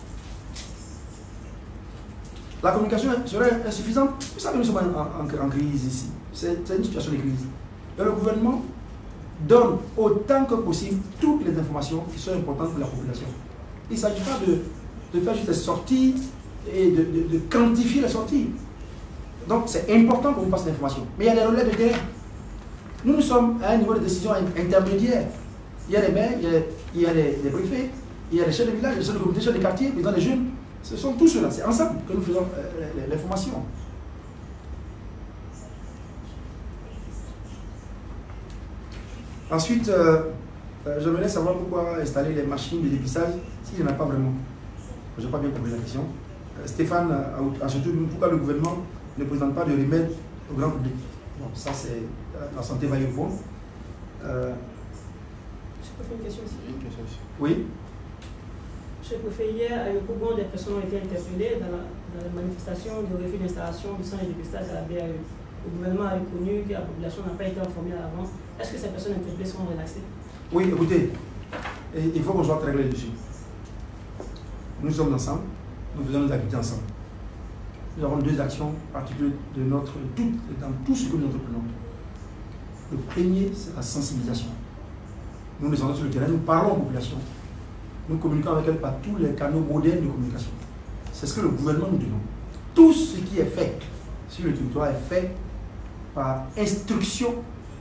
S1: La communication serait insuffisante. Vous savez, nous sommes en crise ici. C'est une situation de crise. Et le gouvernement donne autant que possible toutes les informations qui sont importantes pour la population. Il ne s'agit pas de faire juste des sorties et de quantifier les sorties. Donc c'est important qu'on nous passe l'information. Mais il y a des relais de terrain. Nous sommes à un niveau de décision intermédiaire. Il y a les maires, il y a les préfets, il y a les chefs de village, les chefs de communauté, les chefs de quartier, les des jeunes. Ce sont tous ceux-là, c'est ensemble que nous faisons l'information. Ensuite, j'aimerais savoir pourquoi installer les machines de dépistage s'il n'y en a pas vraiment. Je n'ai pas bien compris la question. Stéphane a surtout dit pourquoi le gouvernement ne présente pas de remède au grand public. Bon, ça c'est la santé va y répondre.
S3: Je peux faire une question ici?
S1: Oui.
S3: Monsieur le préfet, hier, à Yopougon, des personnes ont été interpellées dans la manifestation de refus d'installation du centre de dépistage à la BAE. Le gouvernement a reconnu que la population n'a pas été informée à l'avance. Est-ce que ces personnes interpellées seront relaxées? Oui,
S1: écoutez, il faut qu'on soit très clair dessus. Nous sommes ensemble, nous faisons nos activités ensemble. Nous avons deux actions particulières dans tout ce que nous entreprenons. Le premier, c'est la sensibilisation. Nous descendons sur le terrain, nous parlons aux populations. Nous communiquons avec elles par tous les canaux modernes de communication. C'est ce que le gouvernement nous demande. Tout ce qui est fait sur le territoire est fait par instruction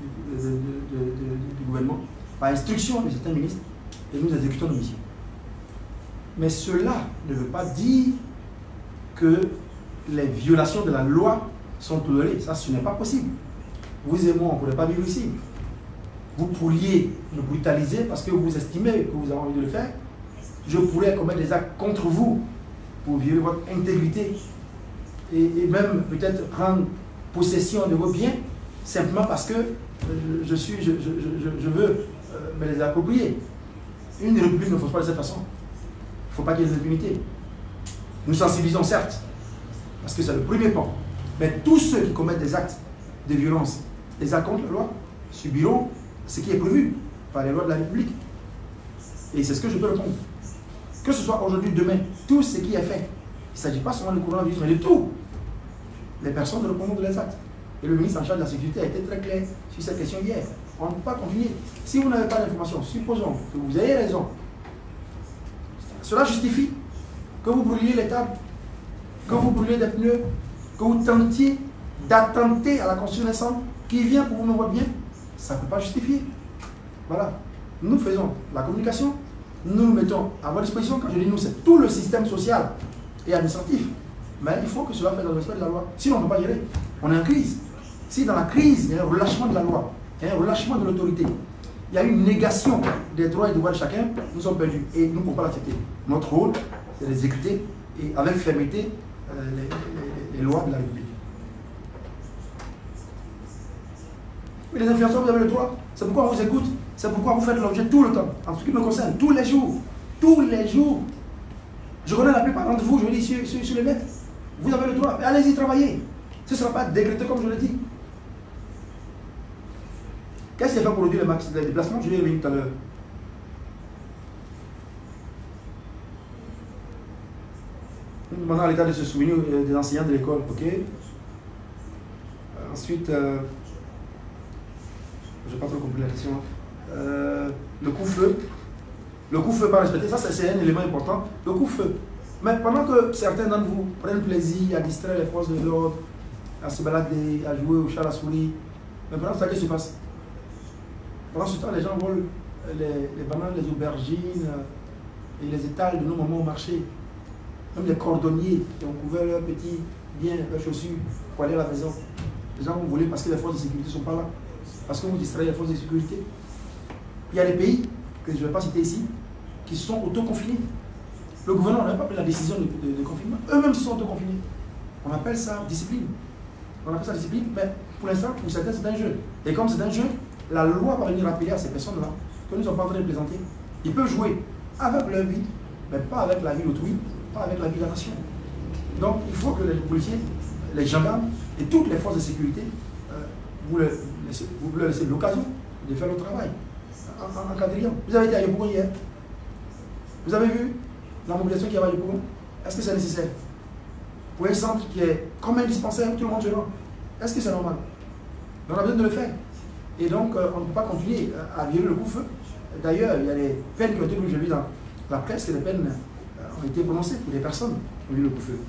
S1: du gouvernement, par instruction de certains ministres, et nous exécutons nos missions. Mais cela ne veut pas dire que les violations de la loi sont tolérées. Ça, ce n'est pas possible. Vous et moi, on ne pourrait pas vivre ici. Vous pourriez me brutaliser parce que vous estimez que vous avez envie de le faire. Je pourrais commettre des actes contre vous pour violer votre intégrité et même peut-être prendre possession de vos biens simplement parce que je veux me les approprier. Une république ne fonctionne pas de cette façon. Il ne faut pas qu'il y ait des impunités. Nous sensibilisons certes, parce que c'est le premier pas. Mais tous ceux qui commettent des actes de violence, des actes contre la loi, subiront ce qui est prévu par les lois de la République. Et c'est ce que je peux répondre. Que ce soit aujourd'hui, demain, tout ce qui est fait, il ne s'agit pas seulement du coronavirus, mais de tout. Les personnes répondront de leurs actes. Et le ministre en charge de la sécurité a été très clair sur cette question hier. On ne peut pas continuer. Si vous n'avez pas d'informations, supposons que vous ayez raison, cela justifie que vous brûliez les tables, que vous brûliez des pneus, que vous tentiez d'attenter à la construction d'un centre qui vient pour vous me voir bien, ça ne peut pas justifier. Voilà. Nous faisons la communication, nous nous mettons à votre disposition. Quand je dis nous, c'est tout le système social et administratif. Mais il faut que cela fasse dans le respect de la loi. Sinon, on ne peut pas gérer. On est en crise. Si dans la crise, il y a un relâchement de la loi, il y a un relâchement de l'autorité, il y a une négation des droits et devoirs de chacun, nous sommes perdus. Et nous ne pouvons pas l'accepter. Notre rôle, c'est d'exécuter et avec fermeté les lois de la République. Oui, les influenceurs, vous avez le droit. C'est pourquoi on vous écoute. C'est pourquoi vous faites l'objet tout le temps. En ce qui me concerne, tous les jours. Tous les jours. Je connais la plupart d'entre vous, je dis sur les net. Vous avez le droit. Mais allez-y, travaillez. Ce ne sera pas décrété comme je l'ai dit. Qu'est-ce qu'il a fait pour réduire les déplacements? Je vais y revenir tout à l'heure. Nous demandons à l'État de se souvenir des enseignants de l'école, ok? Ensuite, je n'ai pas trop compris la question. Le couvre-feu. Le couvre-feu pas respecté, ça c'est un élément important. Le couvre-feu. Mais pendant que certains d'entre vous prennent plaisir à distraire les forces de l'ordre, à se balader, à jouer au chat à la souris, mais pendant ce temps, qu'est-ce qui se passe? Pendant ce temps, les gens volent les bananes, les aubergines et les étals de nos mamans au marché. Même les cordonniers qui ont couvert leurs petits biens, leurs chaussures pour aller à la maison. Les gens vont voler parce que les forces de sécurité ne sont pas là. Parce que vous distrayez les forces de sécurité. Il y a des pays, que je ne vais pas citer ici, qui se sont auto-confinés. Le gouvernement n'a pas pris la décision de confinement. Eux-mêmes se sont auto-confinés. On appelle ça discipline. On appelle ça discipline, mais pour l'instant, pour certains, c'est un jeu. Et comme c'est un jeu, la loi va venir rappeler à ces personnes-là que nous ne sommes pas en train de plaisanter. Ils peuvent jouer avec leur vie, mais pas avec la vie d'autrui, pas avec la vie de la nation. Donc, il faut que les policiers, les gendarmes et toutes les forces de sécurité, vous leur laissez l'occasion de faire le travail en quadrillant. Vous avez été à Yopougon hier. Vous avez vu la mobilisation qui y a à Yopougon? Est-ce que c'est nécessaire? Pour un centre qui est comme indispensaire, tout le monde se rend. Est-ce que c'est normal? On a besoin de le faire. Et donc, on ne peut pas continuer à violer le couvre-feu. D'ailleurs, il y a des peines qui ont été prises, j'ai vu dans la presse, que des peines ont été prononcées pour des personnes qui ont violé le couvre-feu.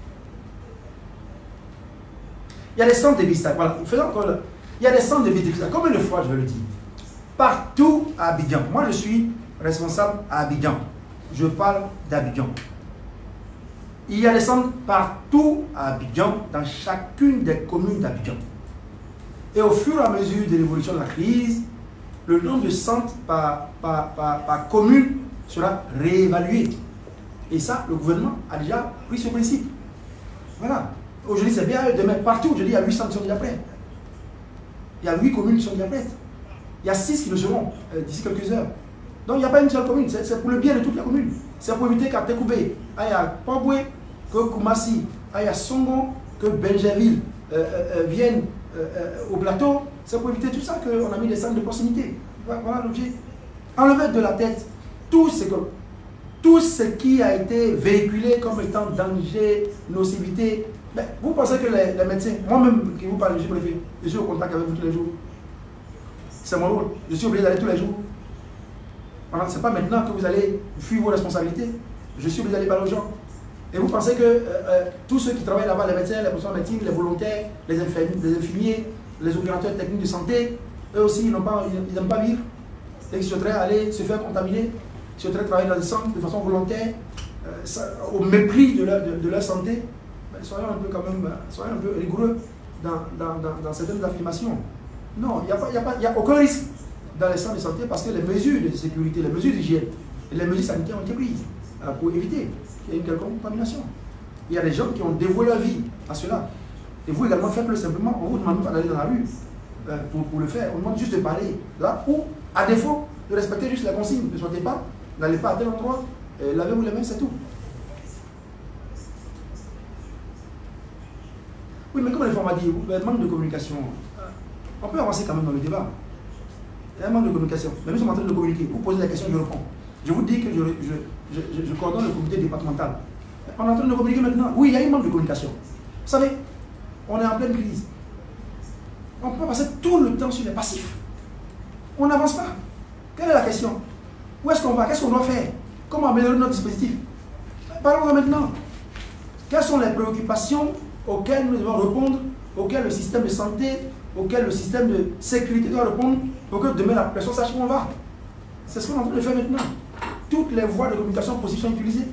S1: Il y a des centres de dépistage. Voilà, faisons encore là. Il y a des centres de dépistage. Combien de fois je vais le dire? Partout à Abidjan. Moi, je suis responsable à Abidjan. Je parle d'Abidjan. Il y a des centres partout à Abidjan, dans chacune des communes d'Abidjan. Et au fur et à mesure de l'évolution de la crise, le nombre de centres par commune sera réévalué. Et ça, le gouvernement a déjà pris ce principe. Voilà. Aujourd'hui, c'est bien, demain, partout, je dis, il y a 8 centres qui sont déjà prêts. Il y a 8 communes qui sont déjà prêtes. Il y a 6 qui le seront d'ici quelques heures. Donc, il n'y a pas une seule commune, c'est pour le bien de toutes les communes. C'est pour éviter qu'à Tekoubé, à Pamboué, que Koumassi, à Songon, que Benjerville viennent au plateau. C'est pour éviter tout ça qu'on a mis des centres de proximité. Voilà l'objet. Enlever de la tête tout ce qui a été véhiculé comme étant danger, nocivité. Mais vous pensez que les médecins, moi-même qui vous parle, je suis au contact avec vous tous les jours. C'est mon rôle. Je suis obligé d'aller tous les jours. Ce n'est pas maintenant que vous allez fuir vos responsabilités. Je suis obligé d'aller parler aux gens. Et vous pensez que tous ceux qui travaillent là-bas, les médecins, les professeurs de médecine, les volontaires, les infirmiers, les opérateurs techniques de santé, eux aussi, ils n'aiment pas vivre. Et ils souhaiteraient aller se faire contaminer, ils souhaiteraient travailler dans des centres de façon volontaire, au mépris de leur santé. Ben, soyons un peu quand même, soyons un peu rigoureux dans certaines affirmations. Non, il n'y a aucun risque dans les centres de santé parce que les mesures de sécurité, les mesures d'hygiène et les mesures sanitaires ont été prises pour éviter qu'il y ait une quelconque contamination. Il y a des gens qui ont dévoué leur vie à cela. Et vous également, faites-le simplement. On ne vous demande pas d'aller dans la rue pour le faire. On vous demande juste de parler là ou, à défaut, de respecter juste la consigne. Ne sortez pas, n'allez pas à tel endroit, lavez-vous les mains, c'est tout. Oui, mais comme les femmes ont dit, le manque de communication, on peut avancer quand même dans le débat. Il y a un manque de communication. Mais nous sommes en train de communiquer. Vous posez la question, je réponds. Je vous dis que je coordonne le comité départemental. On est en train de communiquer maintenant. Oui, il y a un manque de communication. Vous savez, on est en pleine crise. On peut passer tout le temps sur les passifs. On n'avance pas. Quelle est la question? Où est-ce qu'on va? Qu'est-ce qu'on doit faire? Comment améliorer notre dispositif? Parlons-en maintenant. Quelles sont les préoccupations auxquelles nous devons répondre, auxquelles le système de santé, auxquelles le système de sécurité doit répondre, pour que demain la personne sache où on va? C'est ce qu'on est en train de faire maintenant. Toutes les voies de communication possibles sont utilisées.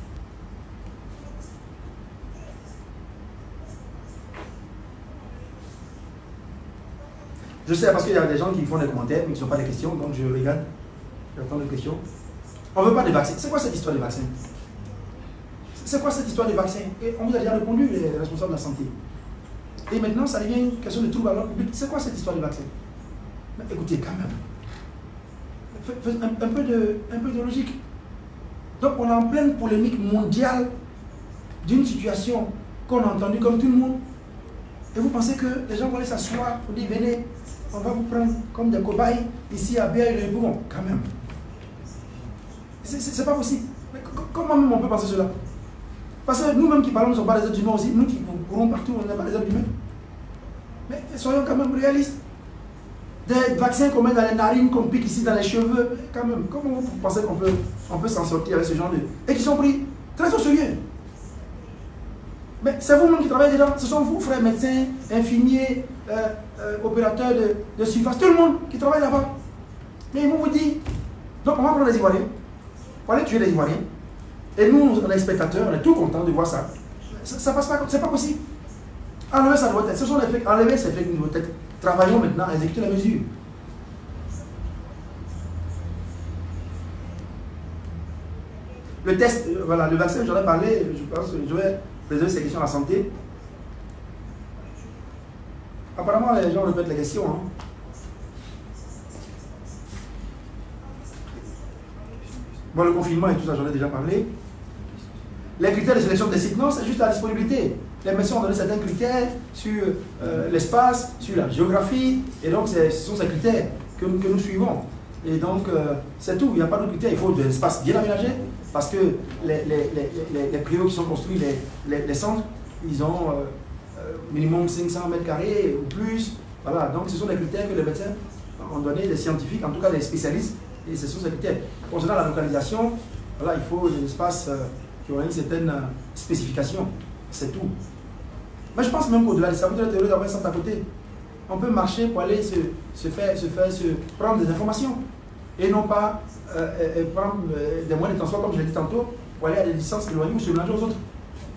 S1: Je sais parce qu'il y a des gens qui font des commentaires mais qui ne sont pas des questions, donc je regarde, j'attends des questions. On ne veut pas de vaccins. C'est quoi cette histoire de vaccins? C'est quoi cette histoire de vaccins? Et on vous a déjà répondu, les responsables de la santé. Et maintenant, ça devient une question de trouble à l'ordre public. C'est quoi cette histoire de vaccins? Mais écoutez, quand même. Un peu de logique. Donc, on est en pleine polémique mondiale d'une situation qu'on a entendue comme tout le monde. Et vous pensez que les gens vont aller s'asseoir pour dire, venez, on va vous prendre comme des cobayes ici à Biarritz-le-Bourgon, quand même. C'est pas possible. Mais comment même on peut penser cela? Parce que nous-mêmes qui parlons ne sommes pas des êtres humains aussi, nous qui courons partout, on n'est pas des êtres humains. Mais soyons quand même réalistes. Des vaccins qu'on met dans les narines, qu'on pique ici dans les cheveux, quand même, comment vous pensez qu'on peut s'en sortir avec ce genre de... Et qui sont pris très au sérieux. Mais c'est vous-même qui travaillez dedans, ce sont vous, frères médecins, infirmiers, opérateurs de surface, tout le monde qui travaille là-bas. Mais ils vont vous dire, donc on va prendre les Ivoiriens, on va aller tuer les Ivoiriens, et nous, on est spectateurs, on est tout contents de voir ça. Ça passe pas, c'est pas possible. Enlever ça de votre tête, ce sont les faits, enlever ces faits de votre tête. Travaillons maintenant à exécuter la mesure. Le test, voilà, le vaccin, j'en ai parlé, je pense que je vais réserver ces questions à la santé. Apparemment, les gens répètent les questions. Hein. Bon, le confinement et tout ça, j'en ai déjà parlé. Les critères de sélection des sites, non, c'est juste la disponibilité. Les médecins ont donné certains critères sur l'espace, sur la géographie, et donc ce sont ces critères que nous suivons. Et donc, c'est tout, il n'y a pas d'autres critères, il faut de l'espace bien aménagé, parce que les privés qui sont construits, les centres, ils ont minimum 500 mètres carrés ou plus. Voilà, donc ce sont des critères que les médecins ont donné, les scientifiques, en tout cas les spécialistes, et ce sont ces critères. Concernant la localisation, voilà, il faut des espaces qui ont une certaine spécification, c'est tout. Mais je pense même qu'au-delà de ça, vous devez avoir un centre à côté. On peut marcher pour aller se prendre des informations et non pas prendre des moyens de transport, comme je l'ai dit tantôt, pour aller à des distances éloignées ou se mélanger aux autres.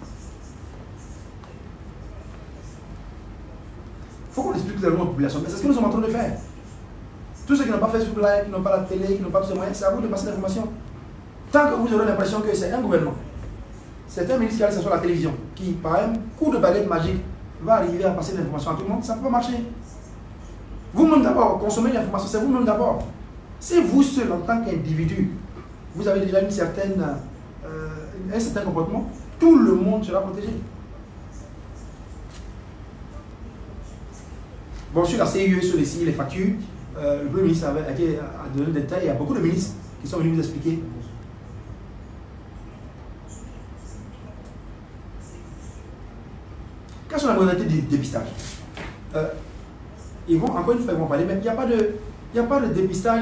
S1: Il faut qu'on explique clairement aux populations. Mais c'est ce que nous sommes en train de faire. Tous ceux qui n'ont pas Facebook Live, qui n'ont pas la télé, qui n'ont pas tous ces moyens, c'est à vous de passer l'information. Tant que vous aurez l'impression que c'est un gouvernement, c'est un ministre qui a sur la télévision, qui, par un coup de baguette magique, va arriver à passer l'information à tout le monde, ça ne peut pas marcher. Vous-même d'abord, consommez l'information, c'est vous-même d'abord. Si vous seul, en tant qu'individu, vous avez déjà un certain comportement, tout le monde sera protégé. Bon, sur la CIE, sur les factures, le Premier ministre a donné des détails, il y a beaucoup de ministres qui sont venus vous expliquer. Quelles sont les modalités de dépistage? Ils vont, encore une fois, ils vont parler, mais il n'y a pas de dépistage.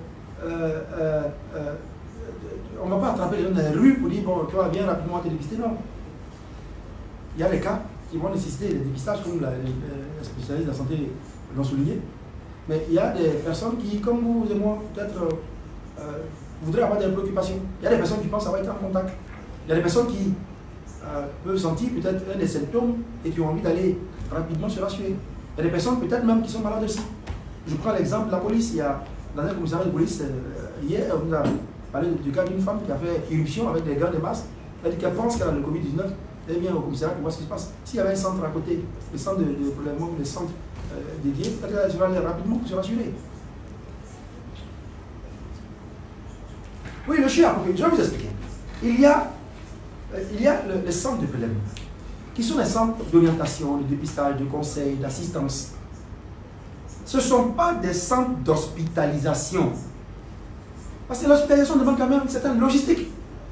S1: On ne va pas attraper les gens dans les rues pour dire, bon, toi, viens rapidement te dépister. Non. Il y a des cas qui vont nécessiter des dépistages, comme les spécialistes de la santé l'ont souligné. Mais il y a des personnes qui, comme vous et moi, peut-être, voudraient avoir des préoccupations. Il y a des personnes qui pensent avoir été en contact. Il y a des personnes qui peuvent sentir peut-être un des symptômes et qui ont envie d'aller rapidement se rassurer. Il y a des personnes peut-être même qui sont malades aussi. Je prends l'exemple de la police. Il y a dans un commissariat de police, hier, on nous a parlé du cas d'une femme qui a fait irruption avec des gants de masques. Elle dit qu'elle pense qu'elle a le Covid-19. Elle vient au commissariat pour voir ce qui se passe. S'il y avait un centre à côté, le centre des centres dédiés, peut-être qu'elle va aller rapidement pour se rassurer. Oui, le chien, je vais vous expliquer. Il y a les centres de prélèvement, qui sont les centres d'orientation, de dépistage, de conseil, d'assistance. Ce ne sont pas des centres d'hospitalisation. Parce que l'hospitalisation demande quand même une certaine logistique.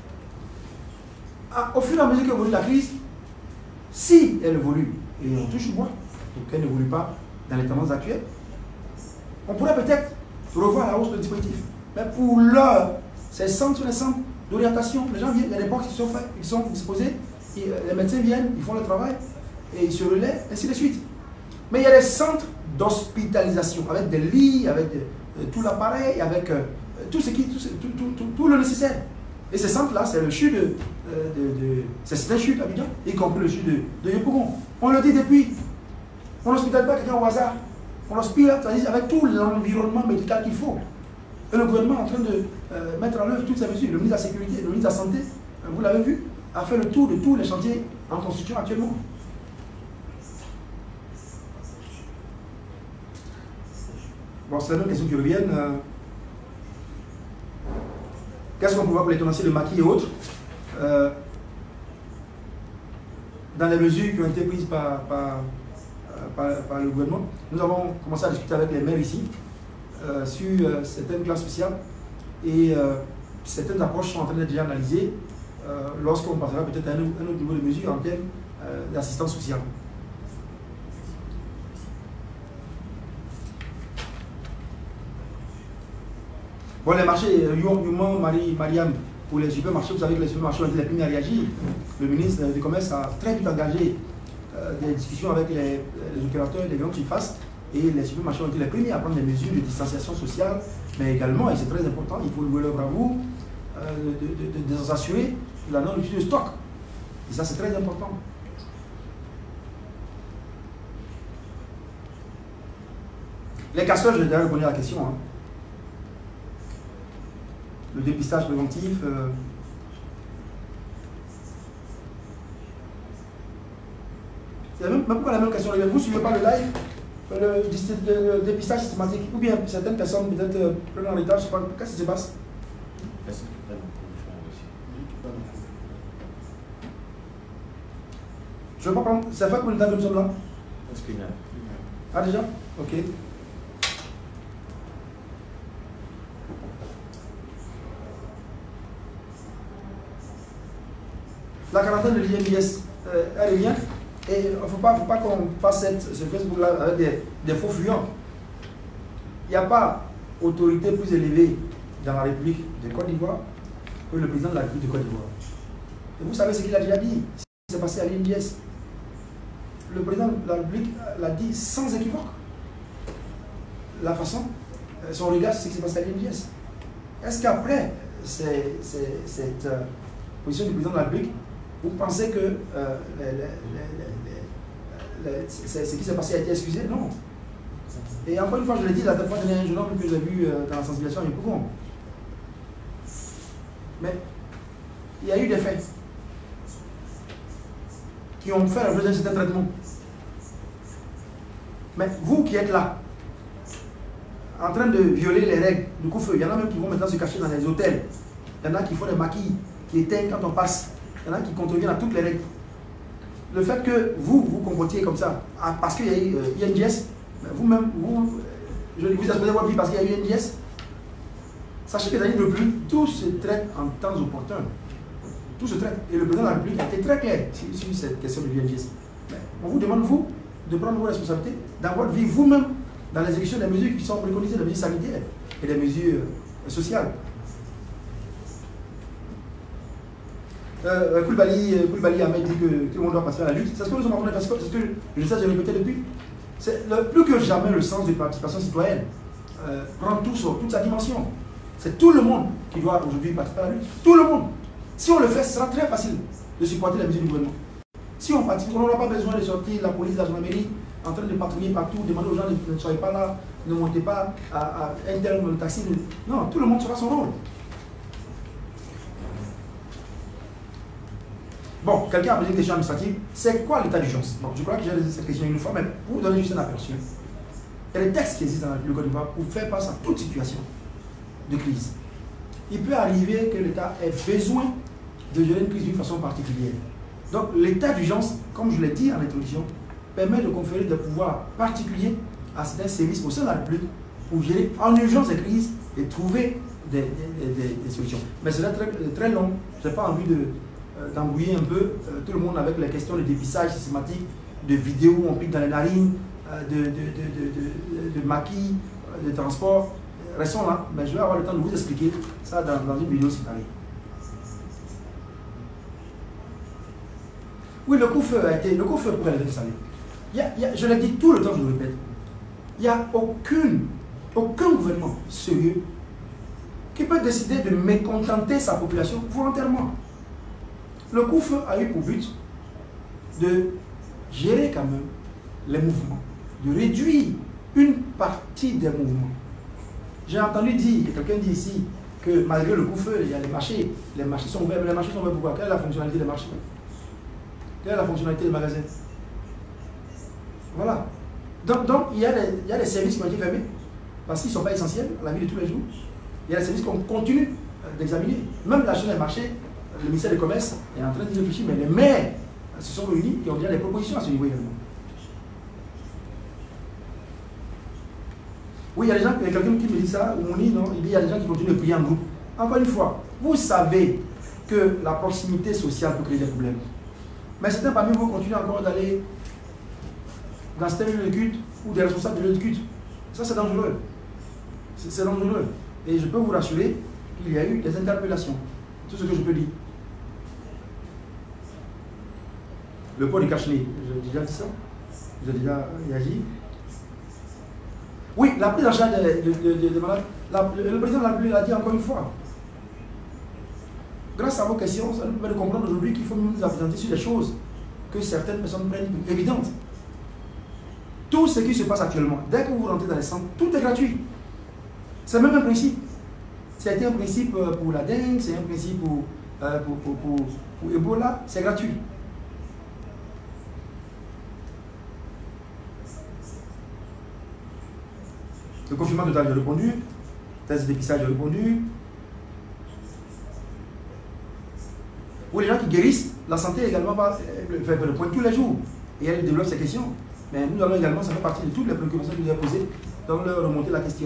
S1: Au fur et à mesure qu'évolue la crise, si elle évolue, et on touche du bois, donc elle n'évolue pas dans les tendances actuelles, on pourrait peut-être revoir la hausse du dispositif. Mais pour l'heure, ces centres sont les centres d'orientation. Les gens viennent, il y a des portes qui sont faites, ils sont disposés, les médecins viennent, ils font le travail, et ils se relaient, ainsi de suite. Mais il y a des centres d'hospitalisation, avec des lits, avec tout l'appareil, avec tout le nécessaire. Et ces centres-là, c'est le CHU c'est un CHU d'Abidjan, y compris le CHU de Yopougon. On le dit depuis. On n'hospitalise pas quelqu'un au hasard. On l'hospitalise avec tout l'environnement médical qu'il faut. Et le gouvernement est en train de mettre en œuvre toutes ces mesures. Le ministre de la Sécurité, le ministre de la Santé, vous l'avez vu, a fait le tour de tous les chantiers en construction actuellement. Bon, c'est la même question qui revient. Qu'est-ce qu'on peut voir pour les tenanciers de maquis et autres dans les mesures qui ont été prises par par le gouvernement. Nous avons commencé à discuter avec les maires ici sur certaines classes sociales et certaines approches sont en train d'être déjà analysées lorsqu'on passera peut-être à un autre niveau de mesure en termes d'assistance sociale. Bon, les marchés, Youman, Mariam, pour les supermarchés, vous savez que les supermarchés ont été les premiers à réagir. Le ministre du Commerce a très vite engagé des discussions avec les opérateurs des grandes surfaces et les supermarchés ont été les premiers à prendre des mesures de distanciation sociale, mais également, et c'est très important, il faut louer leur bravoure, de s'assurer de la non-rupture de stock. Et ça, c'est très important. Les casseurs, je vais déjà répondre à la question. Hein. Le dépistage préventif. C'est même pas la même question. Vous ne suivez pas le live, le dépistage systématique, ou bien certaines personnes peut-être prennent en état, je ne sais pas, qu'est-ce qui se passe? Je ne veux pas prendre. Ça fait combien de temps que nous sommes là?
S2: Presque une heure.
S1: Ah, déjà? Ok. La quarantaine de l'IMIS, elle revient. Et il ne faut pas qu'on fasse ce Facebook-là avec des faux fuyants. Il n'y a pas autorité plus élevée dans la République de Côte d'Ivoire que le président de la République de Côte d'Ivoire. Et vous savez ce qu'il a déjà dit, ce qui s'est passé à l'IMIS. Le président de la République l'a dit sans équivoque. La façon, son regard sur ce qui s'est passé à l'IMIS. Est-ce qu'après cette position du président de la République, vous pensez que ce qui s'est passé a été excusé? Non. Et encore une fois, je l'ai dit la dernière fois, il y a un jeune homme que j'ai vu dans la sensibilisation à Yopougon. Mais il y a eu des faits qui ont fait l'objet d'un certain traitement. Mais vous qui êtes là, en train de violer les règles du couvre-feu, il y en a même qui vont maintenant se cacher dans les hôtels. Il y en a qui font des maquilles, qui éteignent quand on passe. Il y en a qui contreviennent à toutes les règles. Le fait que vous comportiez comme ça, parce qu'il y a eu INDS, vous-même, vous exposez votre vie parce qu'il y a eu INDS, sachez que l'année de plus, tout se traite en temps opportun. Tout se traite. Et le président de la République a été très clair sur cette question de l'INDS. On vous demande, vous, de prendre vos responsabilités dans votre vie, vous-même, dans l'exécution des mesures qui sont préconisées, des mesures sanitaires et des mesures sociales. Koulibaly a dit que tout le monde doit passer à la lutte. C'est ce que nous sommes en train de faire, c'est ce que je sais, j'ai répété depuis. C'est plus que jamais le sens de participation citoyenne prend toute sa dimension. C'est tout le monde qui doit aujourd'hui participer à la lutte. Tout le monde. Si on le fait, ce sera très facile de supporter la mesures du gouvernement. Si on participe, on n'aura pas besoin de sortir la police, la gendarmerie en train de patrouiller partout, demander aux gens ne soyez pas là, ne montez pas à un tel taxi. Non, tout le monde fera son rôle. Bon, quelqu'un a posé une question administrative. C'est quoi l'état d'urgence? Bon, je crois que j'ai posé cette question une fois, mais pour vous donner juste un aperçu, il y a des textes qui existent dans le Côte d'Ivoire pour faire face à toute situation de crise. Il peut arriver que l'État ait besoin de gérer une crise d'une façon particulière. Donc, l'état d'urgence, comme je l'ai dit en introduction, permet de conférer des pouvoirs particuliers à certains services au sein de la République pour gérer en urgence ces crises et trouver des solutions. Mais c'est très, très long. Je n'ai pas envie d'embrouiller un peu tout le monde avec les questions de dépistage systématique, de vidéos où on pique dans les narines, de maquis, de transport. Restons là, mais je vais avoir le temps de vous expliquer ça dans une vidéo séparée. Oui, le coup-feu pourrait être installé. Je l'ai dit tout le temps, je le répète. Il n'y a aucun gouvernement sérieux qui peut décider de mécontenter sa population volontairement. Le coup-feu a eu pour but de gérer quand même les mouvements, de réduire une partie des mouvements. J'ai entendu dire, quelqu'un dit ici, que malgré le coup-feu, il y a les marchés sont ouverts. Mais les marchés sont ouverts pourquoi? Quelle est la fonctionnalité des marchés? Quelle est la fonctionnalité des magasins? Voilà. Donc il y a des services qui ont été fermés parce qu'ils ne sont pas essentiels à la vie de tous les jours. Il y a des services qu'on continue d'examiner. Même la chaîne des marchés, le ministère du Commerce est en train de réfléchir, mais les maires se sont réunis et ont déjà des propositions à ce niveau également. Oui, il y a des gens, quelqu'un qui me dit ça, ou Mouni, non, il dit il y a des gens qui continuent de prier en groupe. Encore une fois, vous savez que la proximité sociale peut créer des problèmes. Mais certains parmi vous continuent encore d'aller dans certains lieux de culte ou des responsables de lieux de culte. Ça, c'est dangereux. C'est dangereux. Et je peux vous rassurer qu'il y a eu des interpellations. Tout ce que je peux dire. Le port de Kachni, j'ai déjà dit ça. J'ai déjà réagi. Oui, la prise en charge des malades, le président de la République l'a dit encore une fois. Grâce à vos questions, ça nous permet de comprendre aujourd'hui qu'il faut nous appesantir sur des choses que certaines personnes prennent pour évidentes. Tout ce qui se passe actuellement, dès que vous rentrez dans les centres, tout est gratuit. C'est même un principe. C'est un principe pour la dengue, c'est un principe pour Ebola, c'est gratuit. Le confinement total, j'ai répondu. Test de dépistage, j'ai répondu. Oui, les gens qui guérissent, la santé également va faire le point tous les jours. Et elle développe ces questions. Mais nous allons également, ça fait partie de toutes les préoccupations que vous avez posées, donc leur remonter la question.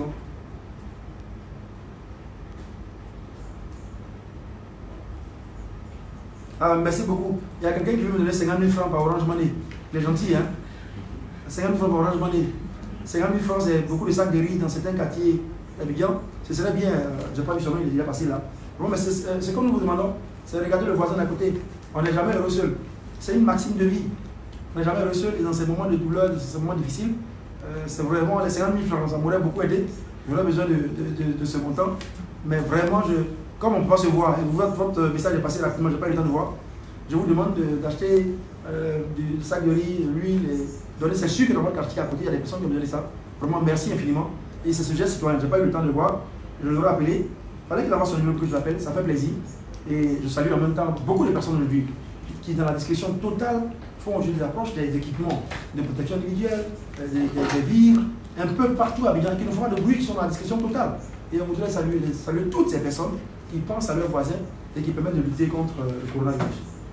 S1: Ah, merci beaucoup. Il y a quelqu'un qui veut me donner 50 000 francs par Orange Money. Il est gentil, hein? 50 000 francs par Orange Money. 50 000 francs, c'est beaucoup de sacs de riz dans certains quartiers d'Abidjan. Ce serait bien, je n'ai pas vu son nom, il est déjà passé là. Bon, mais c'est comme nous vous demandons, c'est regarder le voisin d'à côté. On n'est jamais heureux seul. C'est une maxime de vie. On n'est jamais heureux seul et dans ces moments de douleur, dans ces moments difficiles, c'est vraiment les 50 000 francs. Ça m'aurait beaucoup aidé. J'aurais besoin de ce montant. Mais vraiment, comme on peut pas se voir, votre message est passé rapidement, je n'ai pas eu le temps de voir. Je vous demande d'acheter du sac de riz, de l'huile, donner. C'est sûr que dans votre quartier à côté, il y a des personnes qui ont donné ça. Vraiment, merci infiniment. Et c'est ce geste citoyen, je n'ai pas eu le temps de le voir. Je l'aurais appelé. Il fallait qu'il ait son numéro que je l'appelle, ça fait plaisir. Et je salue en même temps beaucoup de personnes aujourd'hui qui, dans la discrétion totale, font aujourd'hui des approches des équipements de protection individuelle, des vivres, un peu partout à Abidjan, qui ne font pas de bruit, qui sont dans la discrétion totale. Et on voudrait saluer toutes ces personnes qui pensent à leurs voisins et qui permettent de lutter contre le coronavirus.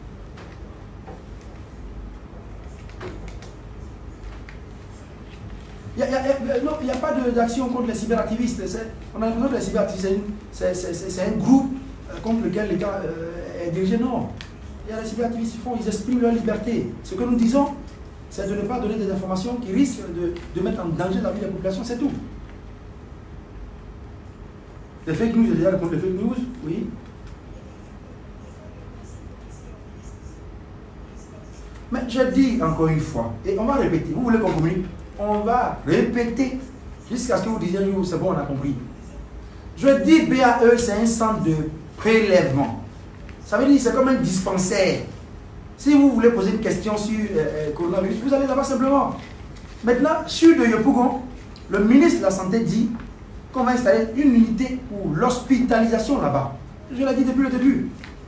S1: Il n'y a pas d'action contre les cyberactivistes. On a l'impression que les cyberactivistes, c'est un groupe contre lequel l'État est dirigé. Non. Il y a les cyberactivistes, ils expriment leur liberté. Ce que nous disons, c'est de ne pas donner des informations qui risquent de mettre en danger la vie de la population, c'est tout. Les fake news, j'ai déjà répondu les fake news, oui. Mais je dis encore une fois, et on va répéter, vous voulez qu'on communique? On va répéter jusqu'à ce que vous disiez, c'est bon, on a compris. Je dis BAE, c'est un centre de prélèvement. Ça veut dire que c'est comme un dispensaire. Si vous voulez poser une question sur coronavirus, vous allez là-bas simplement. Maintenant, sur de Yopougon, le ministre de la Santé dit qu'on va installer une unité pour l'hospitalisation là-bas. Je l'ai dit depuis le début.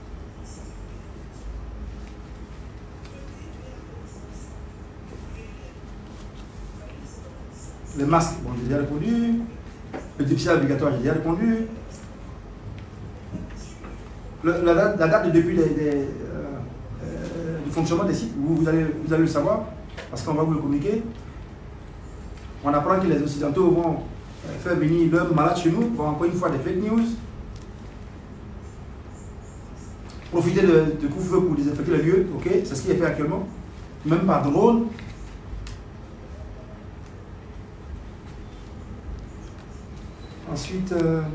S1: Les masques, bon, j'ai déjà répondu. Le dépistage obligatoire, j'ai déjà répondu. La date de début du fonctionnement des sites, vous allez le savoir, parce qu'on va vous le communiquer. On apprend que les Occidentaux vont faire venir leurs malades chez nous, bon, encore une fois des fake news. Profiter de couvre-feu pour désinfecter les lieux, ok, c'est ce qui est fait actuellement. Même par drone. Ensuite,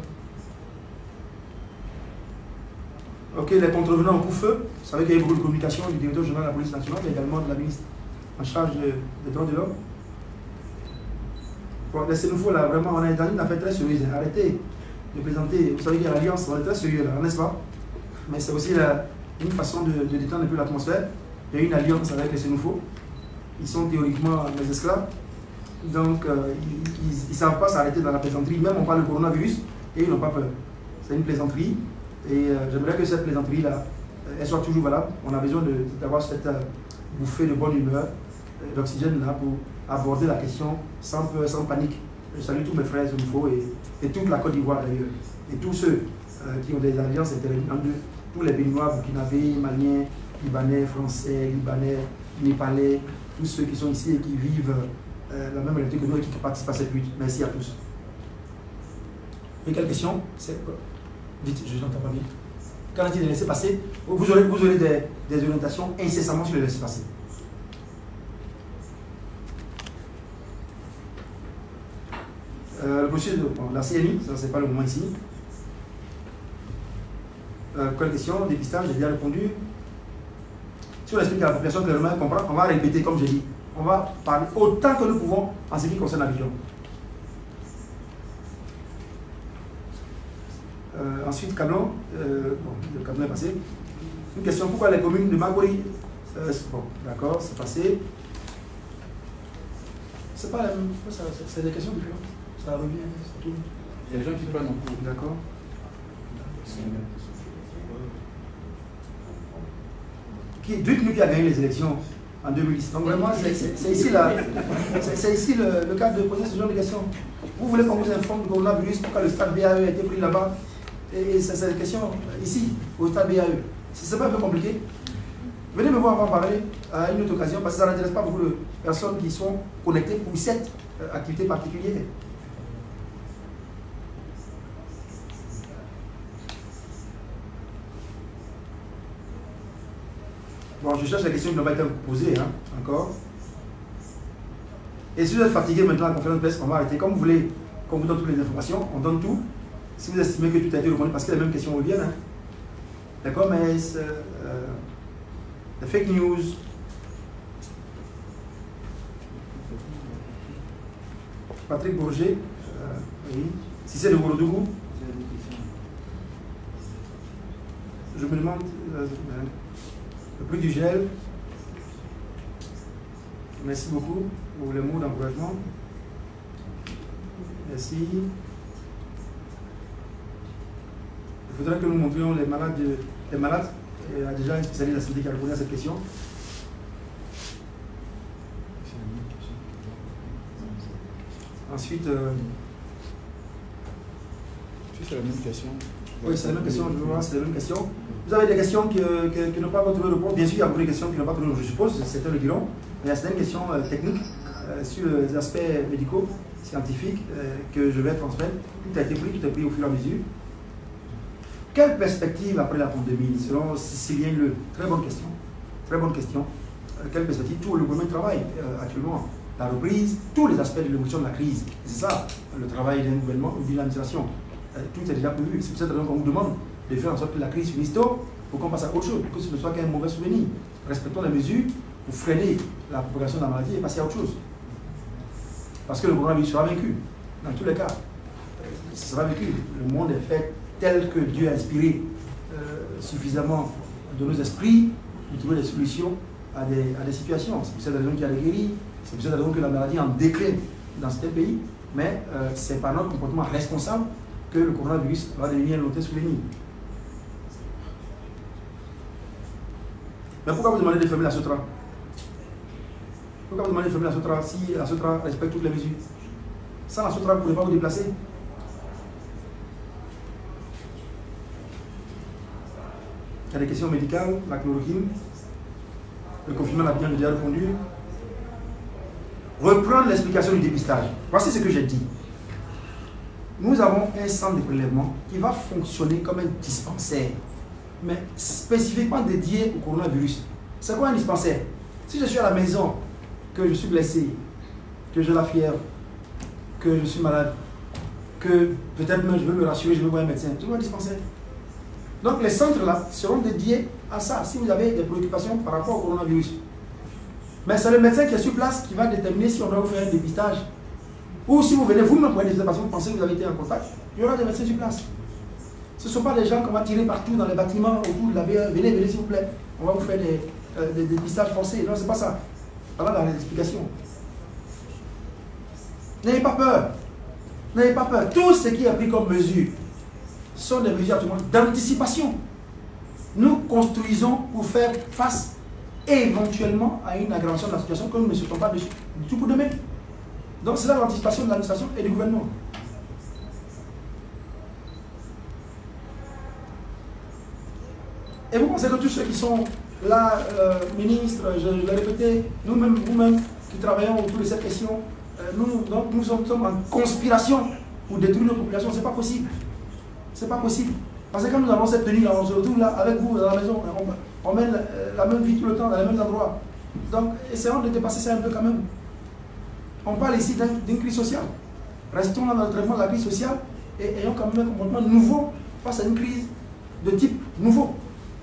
S1: ok, les contrevenants au couvre-feu. Vous savez qu'il y a eu beaucoup de communication du directeur général de la police nationale, mais également de la ministre en charge des droits de l'homme. Bon, laissez-nous là, vraiment, on est dans une affaire très sérieuse. Arrêtez de présenter, vous savez qu'il y a l'alliance, on est très sérieux là, n'est-ce pas? Mais c'est aussi une façon de détendre un peu l'atmosphère. Il y a une alliance avec les Sénoufos. Ils sont théoriquement des esclaves. Donc, ils ne savent pas s'arrêter dans la plaisanterie. Même on parle de coronavirus et ils n'ont pas peur. C'est une plaisanterie. Et j'aimerais que cette plaisanterie-là, elle soit toujours valable. On a besoin d'avoir cette bouffée de bonne humeur, d'oxygène là pour aborder la question sans peur, sans panique. Je salue tous mes frères Sénoufos et toute la Côte d'Ivoire d'ailleurs. Et tous ceux qui ont des alliances interreligieuses, tous les Béninois, Burkinabés, Maliens, Libanais, Français, Libanais, Népalais, tous ceux qui sont ici et qui vivent la même réalité que nous et qui participent à cette lutte. Merci à tous. Et quelle question? Vite, je n'entends pas bien. Qu'en est-il des laissez-passer? Vous aurez des orientations incessamment sur les laissez-passer. Le processus de la CNI, ça c'est pas le moment ici. Quelle question? Dépistage, j'ai déjà répondu. Si on explique à la population que le maire comprend, on va répéter comme j'ai dit. On va parler autant que nous pouvons en ce qui concerne la vision. Ensuite, Cablon, le Cablon est passé. Une question, pourquoi les communes de Magori, bon, d'accord, c'est passé. C'est pas la même, c'est des questions différentes. Ça revient, ça tourne.
S2: Il y a des gens qui prennent en cours.
S1: D'accord. Dites-nous qui a gagné les élections en 2010. Donc vraiment, c'est ici, le cadre de poser ce genre de questions. Vous voulez qu'on vous informe du coronavirus, pourquoi le stade BAE a été pris là-bas? Et c'est cette question ici, au stade BAE. C'est pas un peu compliqué? Venez me voir avant parler à une autre occasion, parce que ça n'intéresse pas beaucoup de personnes qui sont connectées pour cette activité particulière. Bon, je cherche la question qui n'a pas été posée, hein, encore. Et si vous êtes fatigué maintenant à la conférence de presse, on va arrêter. Comme vous voulez qu'on vous donne toutes les informations, on donne tout. Si vous estimez que tout a été répondu, parce que les mêmes questions reviennent. Hein. D'accord, mais les fake news. Patrick Bourget, oui. Si c'est le Gouroudougou, je me demande le prix du gel. Merci beaucoup pour les mots d'encouragement. Merci. Il faudrait que nous montrions les malades. Il y a déjà un spécialiste de la santé qui a répondu à cette question. Ensuite,
S2: c'est la même question.
S1: Oui, c'est la même question, je vois, c'est la même question. Vous avez des questions qui n'ont pas trouvé de réponse. Bien sûr, il y a beaucoup de questions qui n'ont pas trouvé de réponse, je suppose, certains le diront. Mais il y a certaines questions techniques sur les aspects médicaux, scientifiques, que je vais transmettre. Tout a été pris, tout est pris au fur et à mesure. Quelle perspective après la pandémie, selon Cécilien Le? Très bonne question. Très bonne question. Quelle perspective? Tout le gouvernement travaille actuellement. La reprise, tous les aspects de l'évolution de la crise. C'est ça, le travail d'un gouvernement ou d'une administration. Tout est déjà prévu. C'est pour cette raison qu'on vous demande de faire en sorte que la crise finisse tôt pour qu'on passe à autre chose, pour que ce ne soit qu'un mauvais souvenir. Respectons les mesures pour freiner la propagation de la maladie et passer à autre chose. Parce que le coronavirus sera vaincu. Dans tous les cas, ce sera vaincu. Le monde est fait tel que Dieu a inspiré suffisamment de nos esprits pour trouver des solutions à des situations. C'est pour cette raison qu'il y a des guéris, c'est pour cette raison que la maladie est en déclin dans certains pays, mais c'est par notre comportement responsable que le coronavirus va devenir un longtemps souvenir. Mais pourquoi vous demandez de fermer la Sotra? Pourquoi vous demandez de fermer la Sotra si la Sotra respecte toutes les mesures? Sans la Sotra, vous ne pouvez pas vous déplacer. Il y a des questions médicales, la chloroquine, le confinement l'a bien déjà répondu. Reprendre l'explication du dépistage. Voici ce que j'ai dit. Nous avons un centre de prélèvement qui va fonctionner comme un dispensaire, mais spécifiquement dédié au coronavirus. C'est quoi un dispensaire? Si je suis à la maison, que je suis blessé, que j'ai la fièvre, que je suis malade, que peut-être même je veux me rassurer, je veux voir un médecin, tout un dispensaire. Donc les centres là seront dédiés à ça, si vous avez des préoccupations par rapport au coronavirus. Mais c'est le médecin qui est sur place qui va déterminer si on doit vous faire un dépistage. Ou si vous venez vous-même pour un dépistage parce que vous pensez que vous avez été en contact, il y aura des médecins sur place. Ce ne sont pas des gens qu'on va tirer partout dans les bâtiments autour de la BE. Venez, venez s'il vous plaît. On va vous faire des dépistages forcés. Non, ce n'est pas ça. Voilà dans les explications. N'ayez pas peur. N'ayez pas peur. Tout ce qui est pris comme mesure sont des mesures d'anticipation. Nous construisons pour faire face éventuellement à une aggravation de la situation que nous ne sautons pas dessus du tout pour demain. Donc c'est là l'anticipation de l'administration et du gouvernement. Et vous pensez que tous ceux qui sont là, ministres, je l'ai répété, nous-mêmes, vous-même, qui travaillons autour de cette question, nous sommes en conspiration pour détruire nos populations. C'est pas possible. C'est pas possible. Parce que quand nous avons cette tenue là, on se retrouve là avec vous dans la maison, on mène la même vie tout le temps, dans les mêmes endroits. Donc, essayons de dépasser ça un peu quand même. On parle ici d'une crise sociale. Restons là dans le traitement de la crise sociale et ayons quand même un comportement nouveau face à une crise de type nouveau.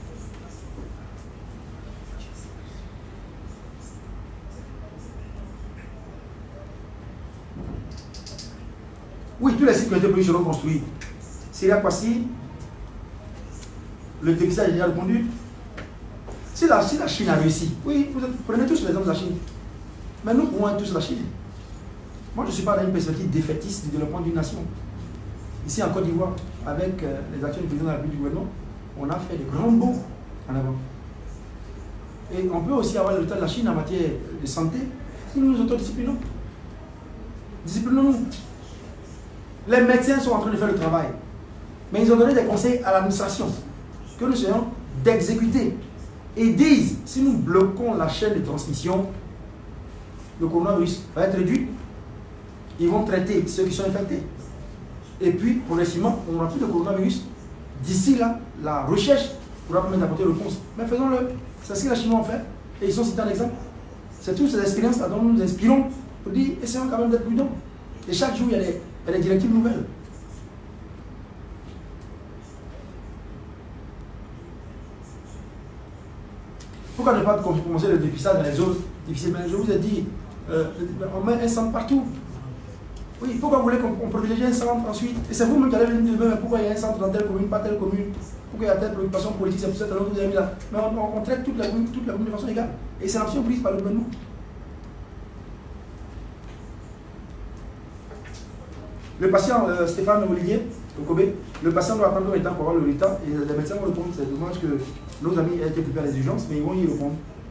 S1: Oui, tous les sites qui ont été prévus seront construits. Syria Kwasi, le dépistage est déjà répondu. Si la Chine a réussi, oui, vous prenez tous l'exemple de la Chine. Mais nous pouvons être tous la Chine. Moi, je ne suis pas dans une perspective défaitiste du développement d'une nation. Ici en Côte d'Ivoire, avec les actions du président de la République du gouvernement, on a fait de grands bons en avant. Et on peut aussi avoir le résultat de la Chine en matière de santé si nous nous autodisciplinons. Disciplinons-nous. Les médecins sont en train de faire le travail. Mais ils ont donné des conseils à l'administration que nous essayons d'exécuter. Et ils disent, si nous bloquons la chaîne de transmission, le coronavirus va être réduit. Ils vont traiter ceux qui sont infectés. Et puis, progressivement, on n'aura plus de coronavirus. D'ici là, la recherche pourra permettre d'apporter une réponse. Mais faisons-le. C'est ce que les Chinois ont fait. Et ils sont cités en exemple. C'est toutes ces expériences-là dont nous nous inspirons pour dire, essayons quand même d'être prudents. Et chaque jour, il y a des directives nouvelles. Pourquoi ne pas commencer le dépistage dans les zones difficiles? Je vous ai dit, on met un centre partout. Oui, pourquoi vous voulez qu'on privilégie un centre ensuite? Et c'est vous-même qui allez venir demain, mais pourquoi il y a un centre dans telle commune, pas telle commune? Pourquoi il y a telle préoccupation politique? C'est pour ça que vous avez mis là. Mais on traite toute la commune de façon égale. Et c'est l'option prise par le gouvernement. Le patient Stéphane Olivier, au Kobe, le patient doit attendre un temps pour avoir le résultat et les médecins vont répondre. C'est dommage que nos amis aient été occupés à les urgences, mais ils vont y répondre.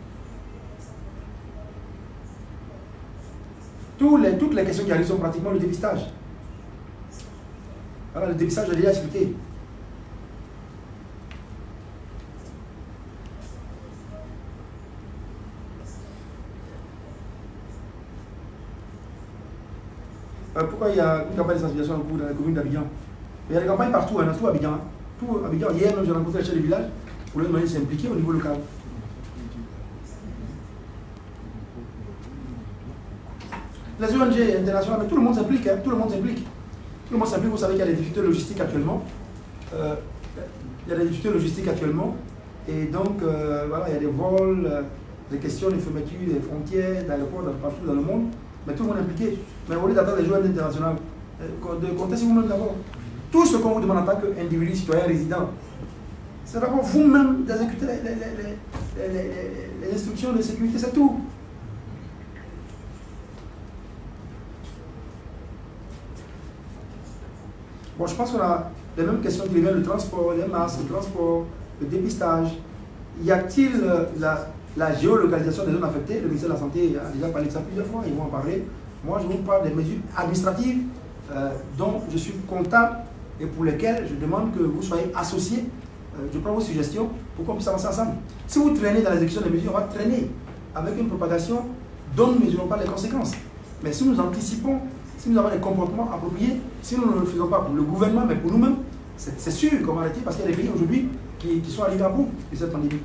S1: Toutes les questions qui arrivent sont pratiquement le dépistage. Voilà, le dépistage, j'ai déjà expliqué. Pourquoi il y a une campagne de sensibilisation en cours dans la commune d'Abidjan? Il y a des campagnes partout, dans tout Abidjan. Tout Abidjan. Hier, même, j'ai rencontré le chef du village pour leur demander de s'impliquer au niveau local. Les ONG internationales, mais tout le monde s'implique, hein, tout le monde s'implique. Tout le monde s'implique, vous savez qu'il y a des difficultés logistiques actuellement. Il y a des difficultés logistiques actuellement. Et donc, voilà, il y a des vols, des questions de fermeture des frontières, d'aéroports, partout dans le monde. Mais tout le monde est impliqué. Mais au lieu d'attendre les ONG internationales, comptez sur vous-même d'abord. Tout ce qu'on vous demande en tant qu'individu, citoyen, résident, c'est d'abord vous-même d'exécuter les instructions de sécurité, c'est tout. Bon, je pense qu'on a les mêmes questions qui viennent, le transport, les masques, le transport, le dépistage. Y a-t-il la géolocalisation des zones affectées? Le ministère de la Santé a déjà parlé de ça plusieurs fois, ils vont en parler. Moi, je vous parle des mesures administratives dont je suis comptable et pour lesquelles je demande que vous soyez associés. Je prends vos suggestions pour qu'on puisse avancer ensemble. Si vous traînez dans l'exécution des mesures, on va traîner avec une propagation dont nous ne mesurons pas les conséquences. Mais si nous anticipons, si nous avons des comportements appropriés, si nous ne le faisons pas pour le gouvernement, mais pour nous-mêmes, c'est sûr qu'on va arrêter parce qu'il y a des pays aujourd'hui qui sont arrivés à bout de cette pandémie.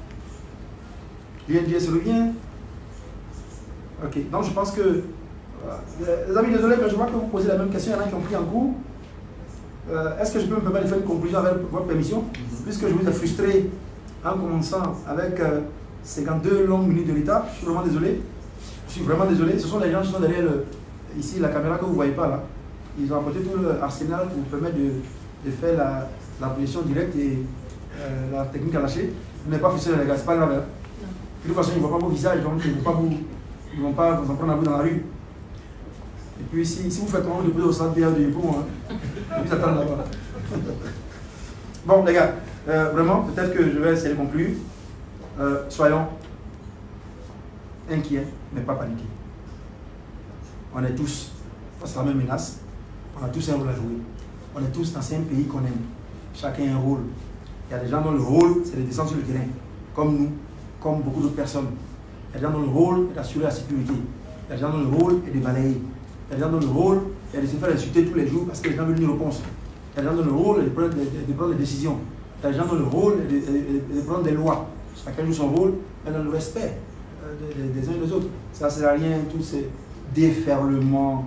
S1: L'INGS revient. Ok, donc je pense que... les amis, désolé, mais je vois que vous posez la même question, il y en a qui ont pris en cours. Est-ce que je peux me permettre de faire une conclusion avec votre permission, puisque je vous ai frustré en commençant avec 52 longues minutes de retard? Je suis vraiment désolé. Je suis vraiment désolé. Ce sont les gens qui sont derrière ici la caméra que vous ne voyez pas là. Ils ont apporté tout l'arsenal pour permettre de faire la position directe et la technique à lâcher. Vous n'êtes pas frustré les gars, c'est pas grave. Hein? De toute façon, ils ne voient pas vos visages, donc ils ne vont pas vous en prendre à vous dans la rue. Et puis si vous faites comment de au centre de Yépou, hein, vous attendez là-bas. Bon les gars, vraiment, peut-être que je vais essayer de conclure. Soyons inquiets, mais pas paniqués. On est tous face à la même menace, on a tous un rôle à jouer. On est tous dans un pays qu'on aime. Chacun a un rôle. Il y a des gens dont le rôle, c'est de descendre sur le terrain, comme nous, comme beaucoup d'autres personnes. Il y a des gens dont le rôle est d'assurer la sécurité. Il y a des gens dont le rôle est de balayer. Il y a des gens dont le rôle il y a des effets d'insulter tous les jours parce que les gens veulent une réponse. Il y a des gens dans le rôle de prendre des décisions. Il y a des gens dans le rôle de prendre des lois. Chacun joue son rôle, mais dans le respect des uns et des autres. Ça ne sert à rien, tous ces déferlements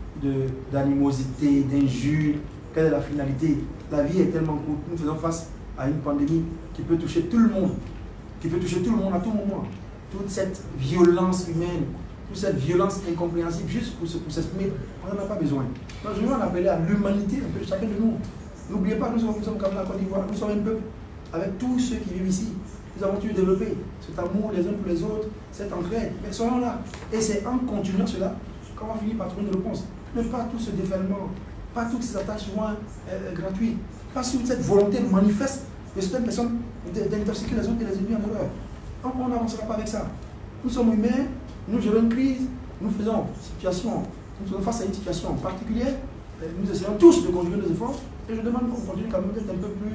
S1: d'animosité, d'injures. Quelle est la finalité? La vie est tellement courte. Nous faisons face à une pandémie qui peut toucher tout le monde, qui peut toucher tout le monde à tout moment. Toute cette violence humaine, toute cette violence incompréhensible, juste pour s'exprimer, on n'en a pas besoin. Donc je veux en appeler à l'humanité, un peu chacun de nous. N'oubliez pas, nous sommes comme la Côte d'Ivoire, nous sommes un peuple avec tous ceux qui vivent ici. Nous avons dû développer cet amour les uns pour les autres, cette entraide. Mais soyons là. Et c'est en continuant cela qu'on va finir par trouver une réponse. Mais pas tout ce déferlement, pas toutes ces attaques souvent gratuites, pas toute cette volonté manifeste de certaines personnes d'intoxiquer les autres et les ennemis en horreur. Donc on n'avancera pas avec ça. Nous sommes humains, nous gérons une crise, nous faisons face à une situation particulière, nous essayons tous de conjuguer nos efforts, et je demande qu'on continue quand même d'être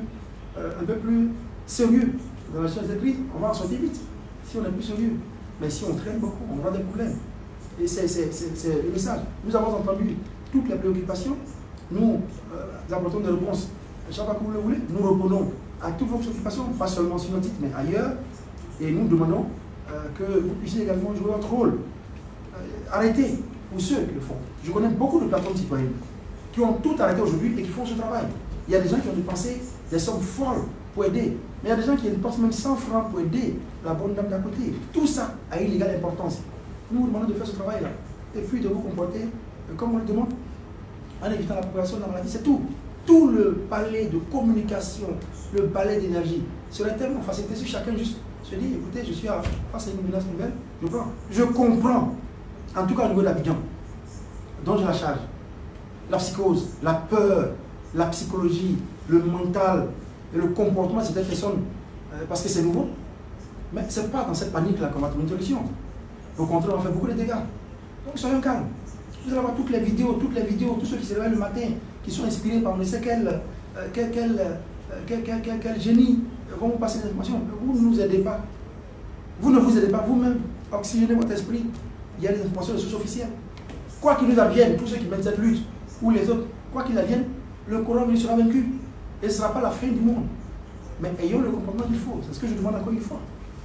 S1: un peu plus sérieux dans la gestion de cette crise. On va en sortir vite, si on est plus sérieux. Mais si on traîne beaucoup, on aura des problèmes. Et c'est le message. Nous avons entendu toutes les préoccupations, nous apportons des réponses chaque fois que vous le voulez. Nous répondons à toutes vos préoccupations, pas seulement sur notre titre, mais ailleurs. Et nous demandons que vous puissiez également jouer votre rôle. Arrêtez pour ceux qui le font. Je connais beaucoup de plateformes citoyennes qui ont tout arrêté aujourd'hui et qui font ce travail. Il y a des gens qui ont dépensé des sommes folles pour aider. Mais il y a des gens qui dépensent même 100 francs pour aider la bonne dame d'à côté. Tout ça a une égale importance. Nous vous demandons de faire ce travail-là. Et puis de vous comporter comme on le demande, en évitant la propagation de la maladie. C'est tout. Tout le palais de communication, le palais d'énergie serait tellement facilité si chacun juste se dit, écoutez, je suis face à une menace nouvelle, je comprends, en tout cas au niveau de l'Abidjan, dont j'ai la charge, la psychose, la peur, la psychologie, le mental et le comportement de certaines personnes, parce que c'est nouveau. Mais ce n'est pas dans cette panique-là qu'on va trouver une solution. Au contraire, on fait beaucoup de dégâts. Donc soyons calmes. Vous allez voir toutes les vidéos, tous ceux qui se réveillent le matin, qui sont inspirés par on ne sait quel génie vont vous passer des informations. Vous ne nous aidez pas. Vous ne vous aidez pas vous-même. Oxygénez votre esprit. Il y a des informations de sources officielles. Quoi qu'il nous advienne, tous ceux qui mènent cette lutte, ou les autres, quoi qu'il advienne, le coronavirus sera vaincu. Et ce ne sera pas la fin du monde. Mais ayons le comportement qu'il faut. C'est ce que je demande encore une fois.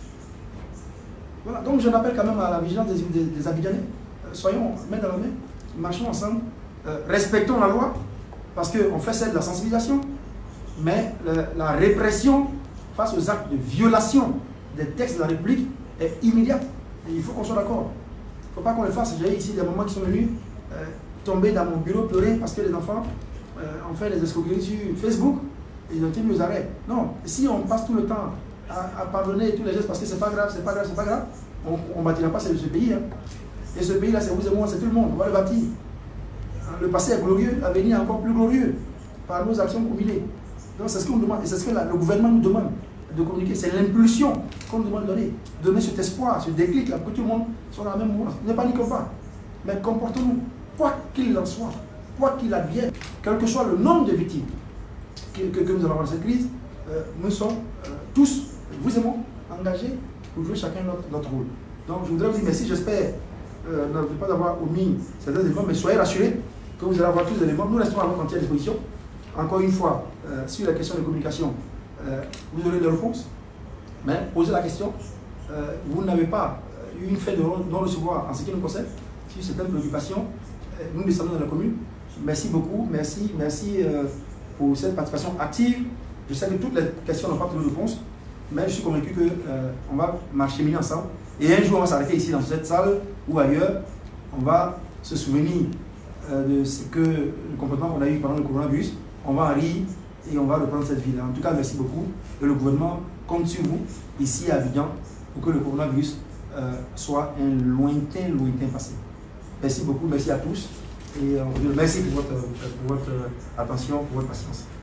S1: Voilà. Donc je rappelle quand même à la vigilance des Abidjanais. Soyons main dans la main, marchons ensemble, respectons la loi, parce qu'on fait celle de la sensibilisation, mais la répression face aux actes de violation des textes de la République est immédiate. Et il faut qu'on soit d'accord. Il ne faut pas qu'on le fasse. J'ai ici des mamans qui sont venus tomber dans mon bureau, pleurer parce que les enfants ont fait des escroqueries sur Facebook et ils ont été mis aux arrêts. Non, si on passe tout le temps à pardonner tous les gestes parce que c'est pas grave, c'est pas grave, c'est pas grave, on ne bâtira pas ce pays. Hein. Et ce pays-là, c'est vous et moi, c'est tout le monde. On va le bâtir. Le passé est glorieux, l'avenir est encore plus glorieux par nos actions combinées. Donc c'est ce qu'on demande, et c'est ce que le gouvernement nous demande de communiquer. C'est l'impulsion qu'on nous demande de donner. Donner cet espoir, ce déclic là, pour que tout le monde soit dans la même mouvance. Ne paniquons pas, mais comportons-nous, quoi qu'il en soit, quoi qu'il advienne, quel que soit le nombre de victimes que nous allons avoir dans cette crise, nous sommes tous, vous et moi, engagés pour jouer chacun notre rôle. Donc je voudrais vous dire merci, j'espère ne pas avoir omis certains éléments, mais soyez rassurés que vous allez avoir tous les éléments. Nous restons à votre entière disposition. Encore une fois, sur la question de communication, vous aurez des réponses, mais posez la question. Vous n'avez pas eu une fait de non-recevoir en ce qui nous concerne, sur certaines préoccupations. Nous descendons dans la commune. Merci beaucoup, merci pour cette participation active. Je sais que toutes les questions n'ont pas trouvé de réponse, mais je suis convaincu qu'on va marcher mieux ensemble. Et un jour, on va s'arrêter ici dans cette salle ou ailleurs. On va se souvenir de ce que le comportement qu'on a eu pendant le coronavirus. On va en rire et on va reprendre cette vie-là. En tout cas, merci beaucoup. Et le gouvernement compte sur vous, ici à Abidjan, pour que le coronavirus soit un lointain passé. Merci beaucoup, merci à tous. Et merci pour votre attention, pour votre patience.